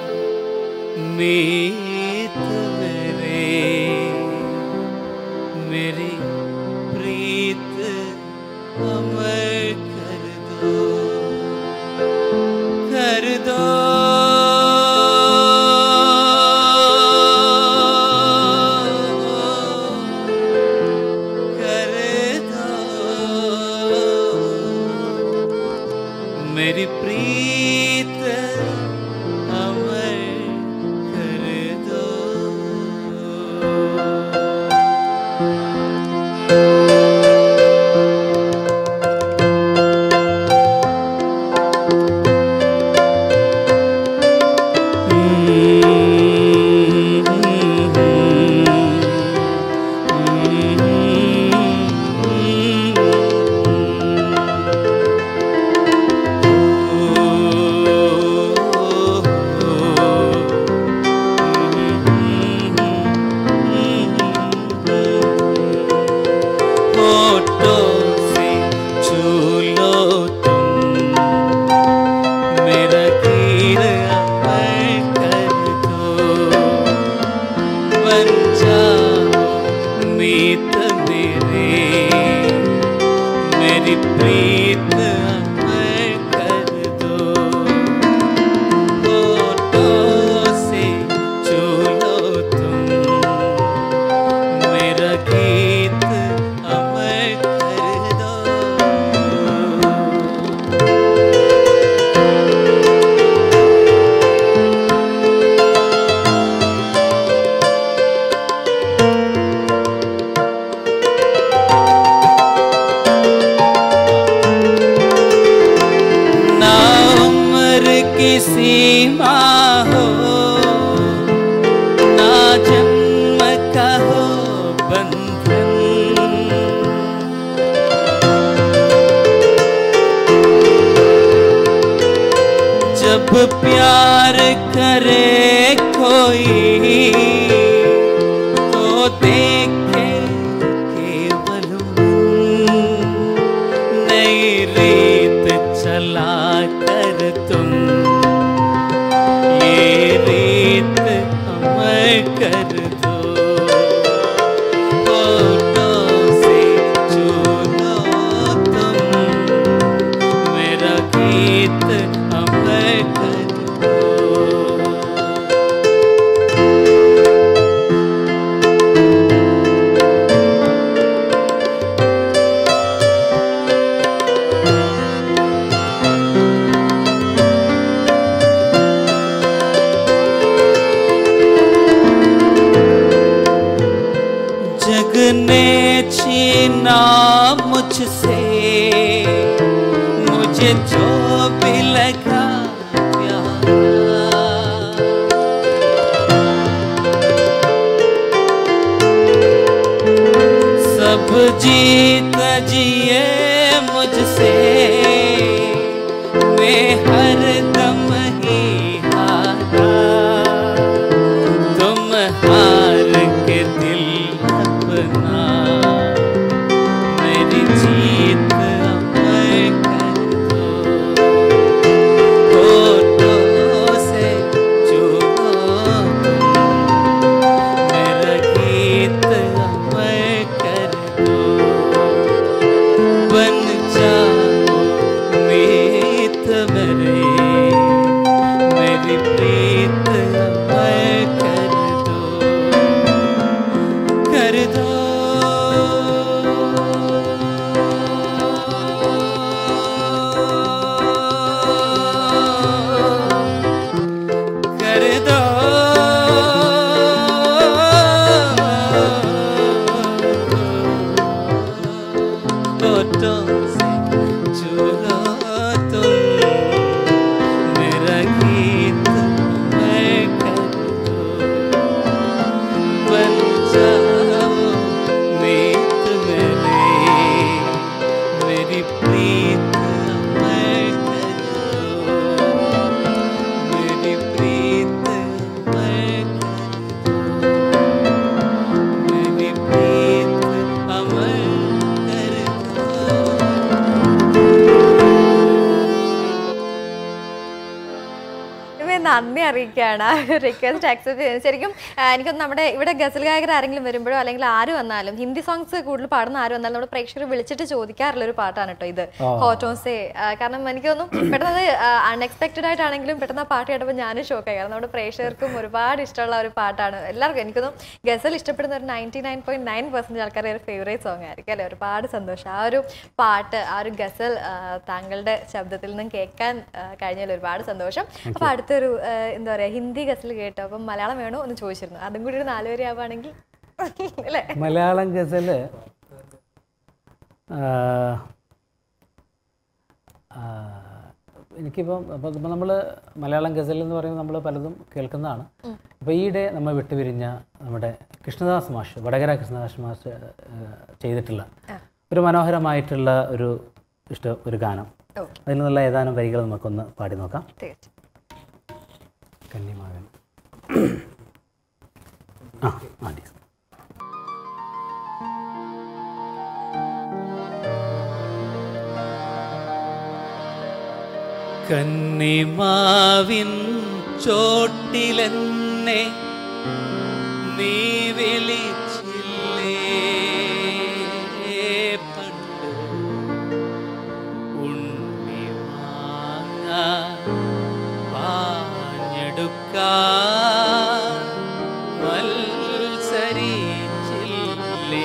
मीत मेरे, मेरी प्रीत अमर कर दो, कर दो कर दो मेरी प्रीत अमर कर दो. सीमा हो ना जन्म का हो बंधन, जब प्यार करे कोई तो देखे केवल नई रीत चला कर तुम रीत अमर कर दो, होठों से छू लो तुम मेरा गीत अमर कर दो. जग ने छीना मुझसे मुझे जो भी लगा प्यारा, सब जीत जिए मुझसे मैं हर दम ही हारा, तुम हार के दिल अपना मेरी जीत अमर कर दो, होठों से छू लो मेरा गीत अमर कर दो, बन जाओ मीत मेरे, നന്ദി അറിയിക്കുകയാണ് ആ റിക്വസ്റ്റ് ആക്സെപ്റ്റ് ചെയ്തത്. ശരിക്കും എനിക്കൊന്ന് നമ്മുടെ ഇവിടെ ഗസൽ ഗായകർ ആരെങ്കിലും വരുമ്പോഴോ അല്ലെങ്കിൽ ആര് വന്നാലും ഹിന്ദി സോങ്സ് കൂടുതൽ പാടുന്ന ആര് വന്നാലും നമ്മുടെ പ്രേക്ഷകർ വിളിച്ചിട്ട് ചോദിക്കാറുള്ള ഒരു പാട്ടാണ് കേട്ടോ ഇത്, ഹോട്ടോസേ. കാരണം എനിക്ക് തോന്നുന്നു പെട്ടെന്ന് അൺഎക്സ്പെക്റ്റഡ് ആയിട്ടാണെങ്കിലും പെട്ടെന്ന് ആ പാട്ട് കേട്ടപ്പോൾ ഞാനും ഷോക്കായി. കാരണം നമ്മുടെ പ്രേക്ഷകർക്കും ഒരുപാട് ഇഷ്ടമുള്ള ഒരു പാട്ടാണ്. എല്ലാവർക്കും എനിക്കൊന്നും ഗസൽ ഇഷ്ടപ്പെടുന്ന ഒരു ninety nine point nine percent ആൾക്കാരുടെ ഒരു ഫേവറേറ്റ് സോങ് ആയിരിക്കും അല്ലേ. ഒരുപാട് സന്തോഷം ആ ഒരു പാട്ട്, ആ ഒരു ഗസൽ താങ്കളുടെ ശബ്ദത്തിൽ നിന്നും കേൾക്കാൻ കഴിഞ്ഞാൽ ഒരുപാട് സന്തോഷം. അപ്പൊ അടുത്തൊരു എന്താ പറയാ ഹിന്ദി ഗസൽ കേട്ടോ, അപ്പം മലയാളം വേണോ എന്ന് ചോദിച്ചിരുന്നു. അതും കൂടി ഒരു നാലുപേരെ ആവുകയാണെങ്കിൽ അല്ലേ. മലയാളം ഗസല് എനിക്കിപ്പം അപ്പം ഇപ്പം നമ്മൾ മലയാളം ഗസൽ എന്ന് പറയുമ്പോൾ നമ്മൾ പലതും കേൾക്കുന്നതാണ്. അപ്പോൾ ഈയിടെ നമ്മൾ വിട്ടുപിരിഞ്ഞ നമ്മുടെ കൃഷ്ണദാസ് മാഷ്, വടകര കൃഷ്ണദാസ് മാഷ് ചെയ്തിട്ടുള്ള ഒരു മനോഹരമായിട്ടുള്ള ഒരു ഇഷ്ട ഒരു ഗാനം, അതിൽ നിന്നുള്ള ഏതാനും വരികൾ നമുക്കൊന്ന് പാടി നോക്കാം. കന്നിമാകൻ ആ ആദ്യം കന്നിമാവിൻ ചോട്ടിലെന്നെ നീ വിളിച്ചില്ലേ പണ്ട് ഉണ്ണി വാങ്ങാൻ പാഞ്ഞെടുക്കാൻ മത്സരിച്ചില്ലേ.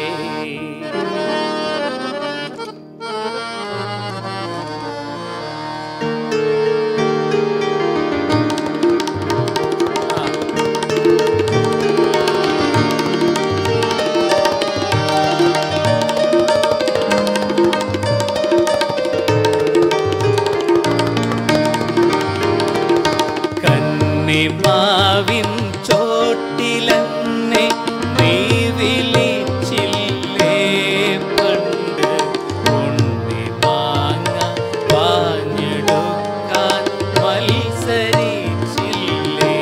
മാവിൻ ചോട്ടിലെന്നെ നീ വിളിച്ചില്ലേ പണ്ട് ഉണ്ണി മാങ്ങ പാഞ്ഞെടുക്കാൻ മത്സരിച്ചില്ലേ.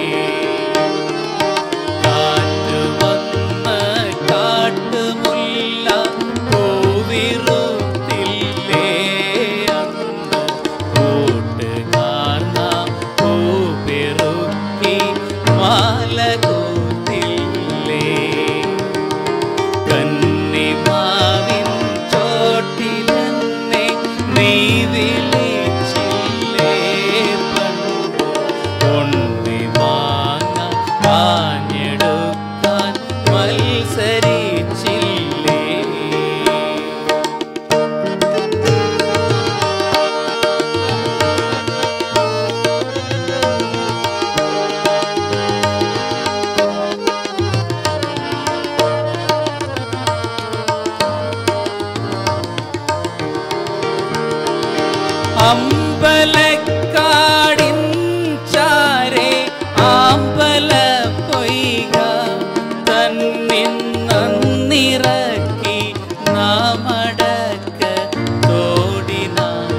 കാറ്റ് വന്ന് കാട്ടുമുല്ല പൂവിറുത്തില്ലേ അന്ന് കൂട്ടുകാർ നാം പൂവിറു മാല കോത്തില്ലേ. കന്നിമാവിൻ ചോട്ടിലെന്നെ നീ വിളിച്ചില്ലേ പണ്ട് ഉണ്ണി മാങ്ങ പാഞ്ഞെടുക്കാൻ മത്സരിച്ചില്ലേ. അമ്പലക്കാടിൻ ചാരെ ആമ്പല പൊയ്ക തന്നിറക്കി നാമടക്ക തോടിന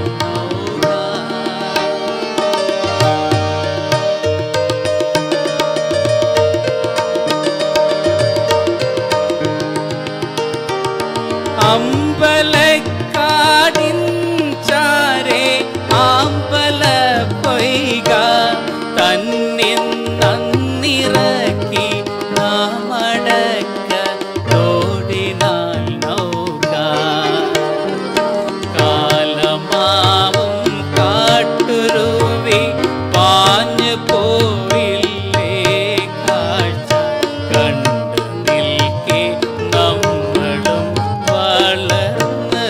അമ്പലക്കാടിൻ ചാരെ ആമ്പല പൊയ്ക തന്നിറക്കി നാമടക്ക തോടിനാൽ നൗക. കാലമാവും കാട്ടുരുവി പാഞ്ഞു പോയില്ലേ കാഴ്ച കണ്ടു നിൽക്കെ നമ്മളും വളർന്ന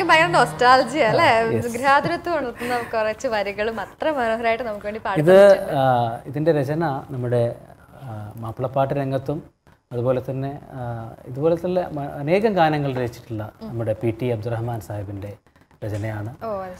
ഭയങ്കര നൊസ്റ്റാൾജിയ അല്ലേ? ഗൃഹാതുരത്വം ഉണർത്തുന്ന കുറച്ച് വരികളും അത്ര മനോഹരമായിട്ട് നമുക്ക് വേണ്ടി പാടി. ഇത് ഇതിൻ്റെ രചന നമ്മുടെ മാപ്പിളപ്പാട്ട് രംഗത്തും അതുപോലെ തന്നെ ഇതുപോലത്തെ അനേകം ഗാനങ്ങൾ രചിച്ചിട്ടുള്ള നമ്മുടെ പി ടി അബ്ദുറഹ്മാൻ സാഹിബിൻ്റെ രചനയാണ്.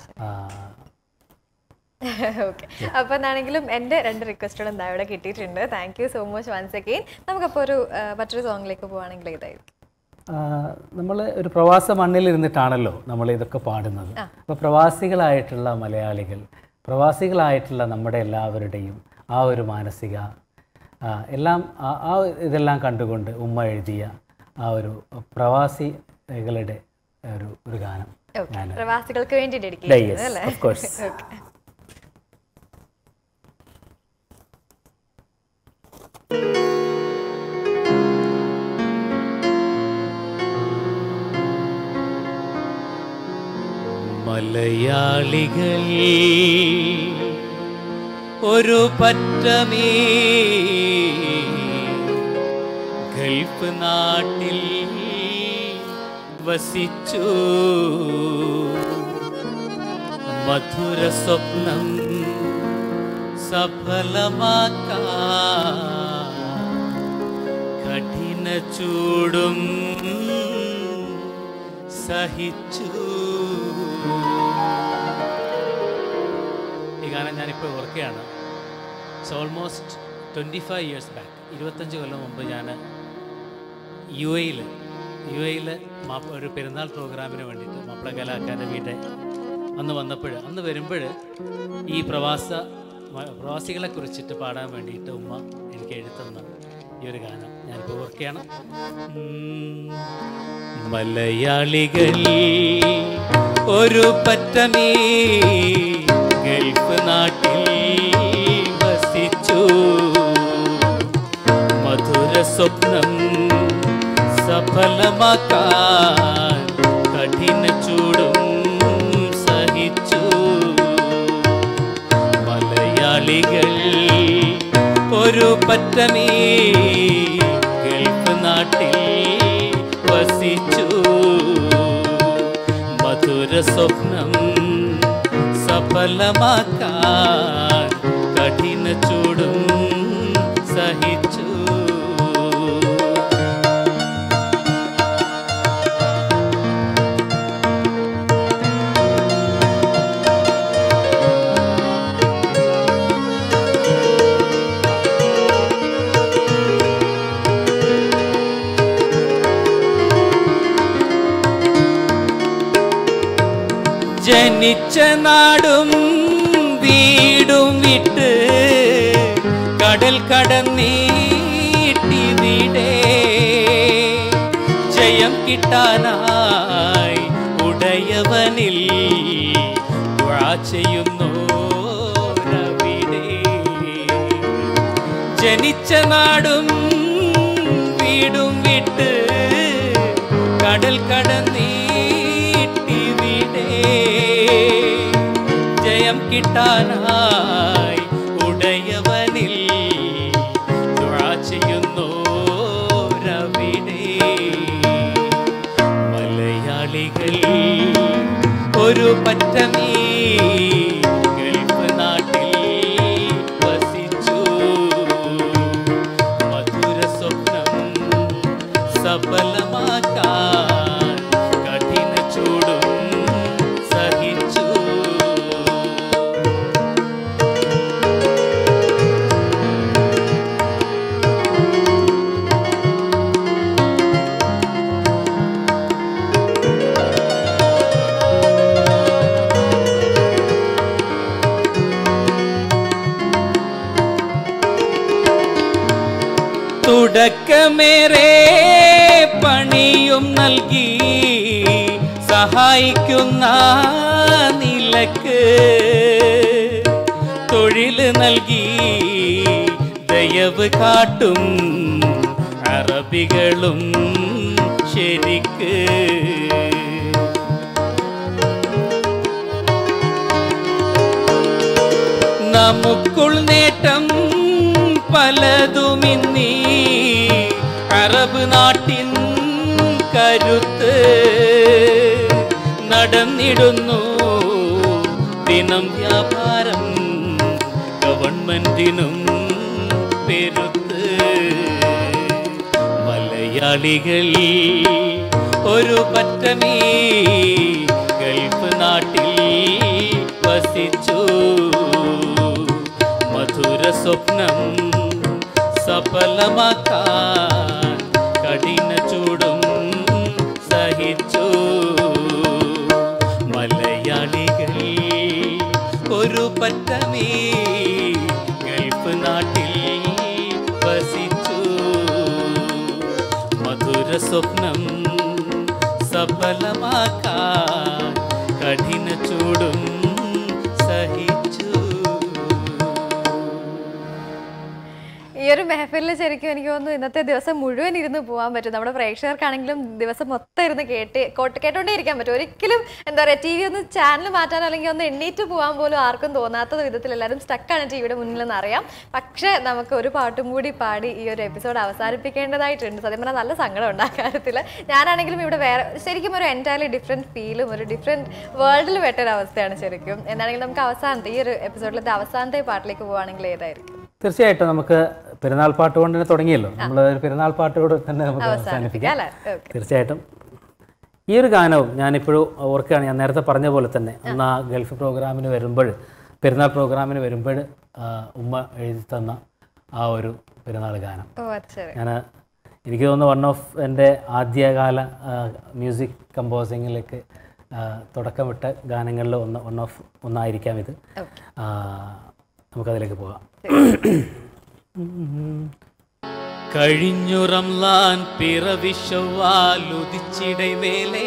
ഓക്കെ, അപ്പോൾ എന്താണെങ്കിലും എൻ്റെ രണ്ട് റിക്വസ്റ്റുകൾ എന്താ ഇവിടെ കിട്ടിയിട്ടുണ്ട്. Thank you so much once again. നമുക്കപ്പോൾ ഒരു മറ്റൊരു സോങ്ങിലേക്ക് പോവുകയാണെങ്കിൽ ഇതായിരിക്കും. നമ്മൾ ഒരു പ്രവാസ മണ്ണിലിരുന്നിട്ടാണല്ലോ നമ്മൾ ഇതൊക്കെ പാടുന്നത്. അപ്പോൾ പ്രവാസികളായിട്ടുള്ള മലയാളികൾ, പ്രവാസികളായിട്ടുള്ള നമ്മുടെ എല്ലാവരുടെയും ആ ഒരു മാനസിക എല്ലാം ആ ഇതെല്ലാം കണ്ടുകൊണ്ട് ഉമ്മ എഴുതിയ ആ ഒരു പ്രവാസികളുടെ ഒരു ഒരു ഗാനം പ്രവാസികൾക്ക് വേണ്ടി ഡെഡിക്കേറ്റ് ചെയ്തല്ലേ? Of course. മലയാളികൾ ഒരു പറ്റമേ ഗൾഫ് നാട്ടിൽ വസിച്ചു മധുര സ്വപ്നം സഫലമാക്കാൻ കഠിന ചൂടും സഹിച്ചു. ഈ ഗാനം ഞാനിപ്പോൾ ഓർക്കുകയാണ്. It's almost twenty five years back, ഇരുപത്തഞ്ച് കൊല്ലം മുമ്പ് ഞാൻ യു എയിൽ യു എയിൽ മാപ്പ ഒരു പെരുന്നാൾ പ്രോഗ്രാമിന് വേണ്ടിയിട്ട് മാപ്പിള കലാ അക്കാദമിയുടെ അന്ന് വന്നപ്പോൾ അന്ന് വരുമ്പോൾ ഈ പ്രവാസ പ്രവാസികളെ കുറിച്ചിട്ട് പാടാൻ വേണ്ടിയിട്ട് ഉമ്മ എനിക്ക് എഴുതുന്ന ഈ ഒരു ഗാനം ഞാനിപ്പോൾ ഓർക്കുകയാണ്. മലയാളികൾ ഒരു പറ്റമേ ഗൾഫ് നാട്ടിൽ വസിച്ചു മധുര സ്വപ്നം സഫലമാക്കാൻ കഠിന ചൂടും സഹിച്ചു. മലയാളികൾ ഒരു പറ്റമേ ഗൾഫ് നാട്ടിൽ വസിച്ചു മധുര സ്വപ്നം സഫലമാക്കാൻ കഠിന ചൂടും സഹിച്ചു. ജനിച്ച നാടും വീടും വിട്ട് കടൽ കടന്നീട്ടിവിടെ ജയം കിട്ടാനായി ഉടയവനിൽ ദുആ ചെയ്യുന്നോരവിടെ. ജനിച്ച നാടും വീടും വിട്ട് കടൽ കടന്നീട്ടിവിടെ ജയം കിട്ടാനായി ഉടയവനിൽ ദുആ ചെയ്യുന്നോരവിടെ. മലയാളികൾ ഒരു പറ്റമേ ഗൾഫ് നാട്ടിൽ വസിച്ചു മധുര സ്വപ്നം സഫലമാക്കാൻ കഠിന ചൂടും സഹിച്ചു. തുടക്കമേറെ പണിയും നൽകി സഹായിക്കുന്ന നിലക്ക് തൊഴിൽ നൽകി ദയവ് കാട്ടും അറബികളും ശരിക്ക് നമുക്കുൾ നേട്ടം പലതുമിന്നീ അറബ് നാട്ടിൻ കരുത്ത് നടന്നിടുന്നു ദിനം വ്യാപാരം ഗവൺമെന്റിനും പെരുത്ത് മലയാളികൾ ഒരു പറ്റമീ ഗൾഫ് നാട്ടിൽ വസിച്ചു മധുര സ്വപ്നം സഫലമാക്കാൻ കഠിന ചൂടും സഹിച്ചു മലയാളികൾ ഒരു പറ്റമേ ഗൾഫ് നാട്ടിൽ വസിച്ചു മധുര സ്വപ്നം സഫലമാക്കാൻ കഠിന ചൂടും സഹിച്ചു. ഈ ഒരു മെഹഫിലിൽ ശരിക്കും എനിക്ക് തോന്നുന്നു ഇന്നത്തെ ദിവസം മുഴുവൻ ഇരുന്ന് പോകാൻ പറ്റും. നമ്മുടെ പ്രേക്ഷകർക്കാണെങ്കിലും ദിവസം മൊത്തം ഇരുന്ന് കേട്ട് കേട്ടോണ്ടേ ഇരിക്കാൻ പറ്റും. ഒരിക്കലും എന്താ പറയുക, ടി വി ഒന്ന് ചാനൽ മാറ്റാൻ അല്ലെങ്കിൽ ഒന്ന് എണ്ണീറ്റ് പോകാൻ പോലും ആർക്കും തോന്നാത്ത വിധത്തിൽ എല്ലാവരും സ്റ്റക്കാണ് ടി വിയുടെ മുന്നിൽ നിന്ന് അറിയാം. പക്ഷേ നമുക്ക് ഒരു പാട്ടും കൂടി പാടി ഈ ഒരു എപ്പിസോഡ് അവസാനിപ്പിക്കേണ്ടതായിട്ടുണ്ട്. സത്യം പറഞ്ഞാൽ നല്ല സങ്കടം ഉണ്ട് ആ കാര്യത്തിൽ. ഞാനാണെങ്കിലും ഇവിടെ വേറെ ശരിക്കും ഒരു എൻറ്റയർലി ഡിഫറെൻറ്റ് ഫീലും ഒരു ഡിഫറെൻറ്റ് വേൾഡിൽ പെട്ടൊരവസ്ഥയാണ് ശരിക്കും. എന്താണെങ്കിലും നമുക്ക് അവസാനത്തെ ഈ ഒരു എപ്പിസോഡിലത്തെ അവസാനത്തെ പാട്ടിലേക്ക് പോവുകയാണെങ്കിൽ ഏതായിരിക്കും? തീർച്ചയായിട്ടും നമുക്ക് പെരുന്നാൾ പാട്ട് കൊണ്ട് തന്നെ തുടങ്ങിയല്ലോ, നമ്മൾ ഒരു പെരുന്നാൾ പാട്ടോട് തന്നെ നമുക്ക് അവസാനിപ്പിക്കാം. തീർച്ചയായിട്ടും ഈ ഒരു ഗാനവും ഞാനിപ്പോഴും ഓർക്കുകയാണ്. ഞാൻ നേരത്തെ പറഞ്ഞ പോലെ തന്നെ അന്ന് ആ ഗൾഫ് പ്രോഗ്രാമിന് വരുമ്പോൾ, പെരുന്നാൾ പ്രോഗ്രാമിന് വരുമ്പോൾ ഉമ്മ എഴുതി തന്ന ആ ഒരു പെരുന്നാൾ ഗാനം ഞാൻ എനിക്ക് തോന്നുന്നു വൺ ഓഫ് എൻ്റെ ആദ്യകാല മ്യൂസിക് കമ്പോസിങ്ങിലേക്ക് തുടക്കമിട്ട ഗാനങ്ങളിൽ ഒന്ന് വൺ ഓഫ് ഒന്നായിരിക്കാം ഇത്. നമുക്കതിലേക്ക് പോകാം. കഴിഞ്ഞു റംലാൻ പിറവിശവാലുദിച്ചിടമേലേ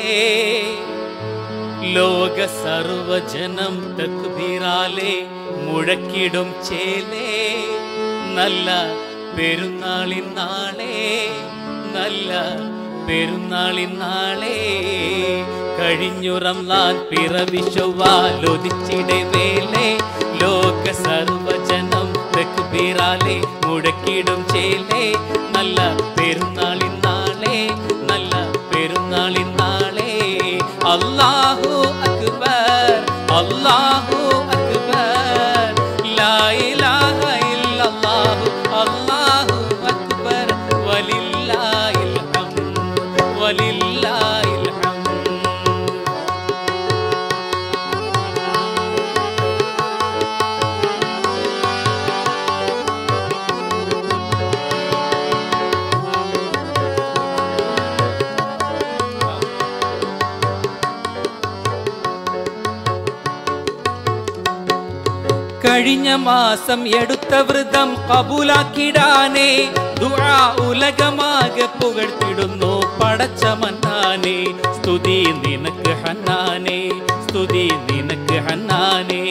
ലോക സർവജനം തക്ബീറാലെ മുഴക്കിടും ചേലേ നല്ല പെരുന്നാളിൻ നാളെ നല്ല പെരുന്നാളിൻ നാളെ കഴിഞ്ഞു റംലാൻ പിറവിശവാലുദിച്ചിടമേലേ ലോക സർവജനം തക്ബീറാലെ മുഴക്കിടും ചേലേ നല്ല പെരുന്നാളിൻ നാളെ നല്ല പെരുന്നാളിൻ നാളെ അല്ലാഹു അക്ബർ അല്ലാഹു അക്ബർ ലാ ഇലാഹ ഇല്ലല്ലാഹു അല്ലാഹു അക്ബർ വലില്ലാഹിൽ ഹംദ് വലില്ലാഹിൽ ഹംദ്. കഴിഞ്ഞ മാസം എടുത്ത വ്രതം കബൂലാക്കിടാനേ ദുആ ഉലകമാകെ പുകഴ്ത്തിടുന്നു പടച്ച മന്നാനേ സ്തുതി നിനക്ക് ഹന്നാനേ സ്തുതി നിനക്ക് ഹന്നാനേ.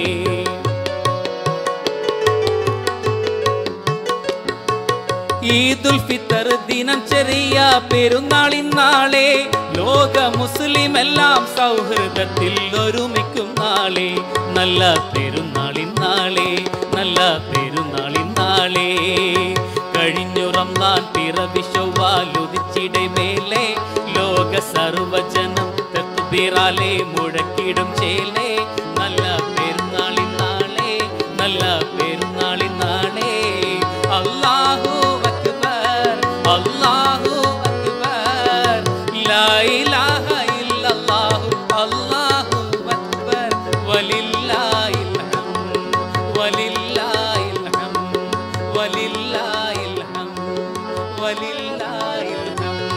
ഈദുൽ ഫിത്തർ ദിനം ചെറിയ പെരുന്നാളിൻ നാളെ ലോക മുസ്ലിം എല്ലാം സൗഹൃദത്തിൽ ഒരുമിക്കും നാളെ നല്ല പെരുന്നാളിൻ നാളെ നല്ല പെരുന്നാളിൻ നാളെ കഴിഞ്ഞു റംലാൻ പിറവിശവാലുദിച്ചിടമേലേ ലോക സർവജനം തക്ബീറാലെ മുഴക്കിടും ചേലേ നല്ല പെരുന്നാളിൻ നാളെ നല്ല പെരുന്നാളിൻ നാളെ അല്ലാഹു അക്ബർ അല്ലാഹു അക്ബർ ലാ ഇലാഹ ഇല്ലല്ലാഹു അല്ലാഹു അക്ബർ വലില്ലാഹിൽ ഹംദ് വലില്ലാഹിൽ ഹംദ് വലില്ലാഹിൽ ഹംദ് വലില്ലാഹിൽ ഹംദ്.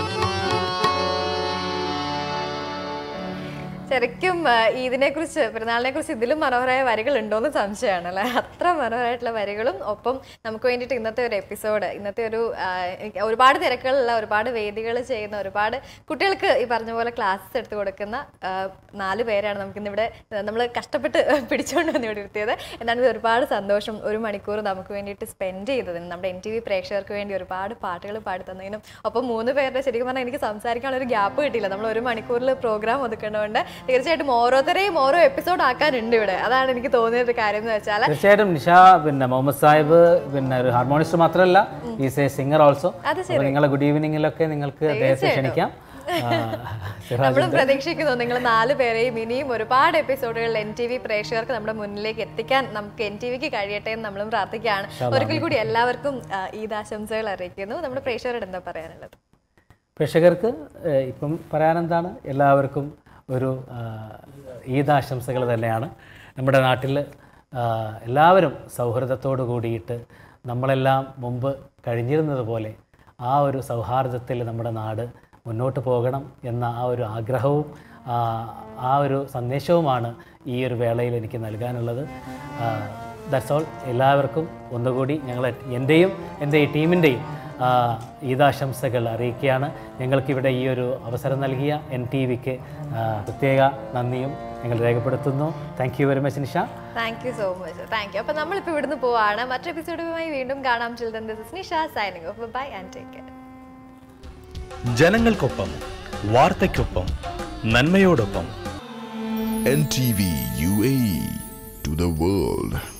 ശരിക്കും ഇതിനെ കുറിച്ച് പെരുന്നാളിനെ കുറിച്ച് ഇതിലും മനോഹരമായ വരികൾ ഉണ്ടോയെന്ന് സംശയമാണ് അല്ലേ. അത്ര മനോഹരമായിട്ടുള്ള വരികളും ഒപ്പം നമുക്ക് വേണ്ടിയിട്ട് ഇന്നത്തെ ഒരു എപ്പിസോഡ് ഇന്നത്തെ ഒരു ഒരുപാട് തിരക്കുകളുള്ള ഒരുപാട് വേദികൾ ചെയ്യുന്ന ഒരുപാട് കുട്ടികൾക്ക് ഈ പറഞ്ഞ പോലെ ക്ലാസ്സസ് എടുത്തു കൊടുക്കുന്ന നാല് പേരാണ് നമുക്കിന്നിവിടെ നമ്മൾ കഷ്ടപ്പെട്ട് പിടിച്ചുകൊണ്ട് വന്ന് ഇവിടെ ഇരുത്തിയത്. എന്നാണ് ഇത് ഒരുപാട് സന്തോഷം. ഒരു മണിക്കൂർ നമുക്ക് വേണ്ടിയിട്ട് സ്പെൻഡ് ചെയ്തതിന് നമ്മുടെ എൻ ടി വി പ്രേക്ഷകർക്ക് വേണ്ടി ഒരുപാട് പാട്ടുകൾ പാടി തന്നതിനും ഒപ്പം മൂന്ന് പേരുടെ ശരിക്കും പറഞ്ഞാൽ എനിക്ക് സംസാരിക്കാനുള്ള ഒരു ഗ്യാപ്പ് കിട്ടിയില്ല. നമ്മൾ ഒരു മണിക്കൂറിൽ പ്രോഗ്രാം ഒതുക്കേണ്ടതുകൊണ്ട് തീർച്ചയായിട്ടും ഓരോരുത്തരെയും ഓരോ എപ്പിസോഡ് ആക്കാനുണ്ട് ഇവിടെ. അതാണ് എനിക്ക് തോന്നിയ ഒരു കാര്യം എന്ന് വെച്ചാൽ തീർച്ചയായിട്ടും നിഷ പിന്നെ മുഹമ്മദ് സാഹിബ് പിന്നെ ഒരു ഹാർമോണിസ്റ്റ് മാത്രമല്ല ഈസ് എ സിംഗർ ഓൾസോ. നിങ്ങളെ ഗുഡ് ഈവനിങ്ങിലൊക്കെ നിങ്ങൾക്ക് അദ്ദേഹത്തെ ക്ഷണിക്കാം. നമ്മളും പ്രതീക്ഷിക്കുന്നു നിങ്ങൾ നാല് പേരെയും ഇനിയും ഒരുപാട് എപ്പിസോഡുകൾ എൻ ടി വി പ്രേക്ഷകർക്ക് നമ്മുടെ മുന്നിലേക്ക് എത്തിക്കാൻ നമുക്ക് എൻ ടി വിക്ക് കഴിയട്ടെ എന്ന് നമ്മളും പ്രാർത്ഥിക്കുകയാണ്. ഒരിക്കൽ കൂടി എല്ലാവർക്കും ഈദ് ആശംസകൾ അറിയിക്കുന്നു. നമ്മുടെ പ്രേക്ഷകരോട് എന്താ പറയാനുള്ളത്? പ്രേക്ഷകർക്ക് ഇപ്പം പറയാനെന്താണ്, എല്ലാവർക്കും ഒരു ഈദ് ആശംസകൾ തന്നെയാണ്. നമ്മുടെ നാട്ടിൽ എല്ലാവരും സൗഹൃദത്തോടു കൂടിയിട്ട് നമ്മളെല്ലാം മുമ്പ് കഴിഞ്ഞിരുന്നത് പോലെ ആ ഒരു സൗഹാർദ്ദത്തിൽ നമ്മുടെ നാട് മുന്നോട്ട് പോകണം എന്ന ആ ഒരു ആഗ്രഹവും ആ ഒരു സന്ദേശവുമാണ് ഈ ഒരു വേളയിൽ എനിക്ക് നൽകാനുള്ളത്. That's all. എല്ലാവർക്കും ഒന്നുകൂടി ഞങ്ങൾ എൻ്റെയും എൻ്റെ ഈ ടീമിൻ്റെയും ഈദാശംസകൾ അറിയിക്കുകയാണ്. ഞങ്ങൾക്കിവിടെ ഈ ഒരു അവസരം നൽകിയ എൻ ടി വിക്ക് പ്രത്യേക നന്ദിയും ഞങ്ങൾ രേഖപ്പെടുത്തുന്നു. Thank you very much Nisha. Thank you so much. Thank you. അപ്പോൾ നമ്മളിപ്പോൾ ഇവിടുന്ന് പോവാണ്. മറ്റൊരു എപ്പിസോഡുമായി വീണ്ടും കാണാം. Chill then this is Nisha signing off. Bye and take care. ജനങ്ങൾക്കൊപ്പം, വാർത്തയ്ക്കൊപ്പം, നന്മയോടൊപ്പം. N T V U A E to the world.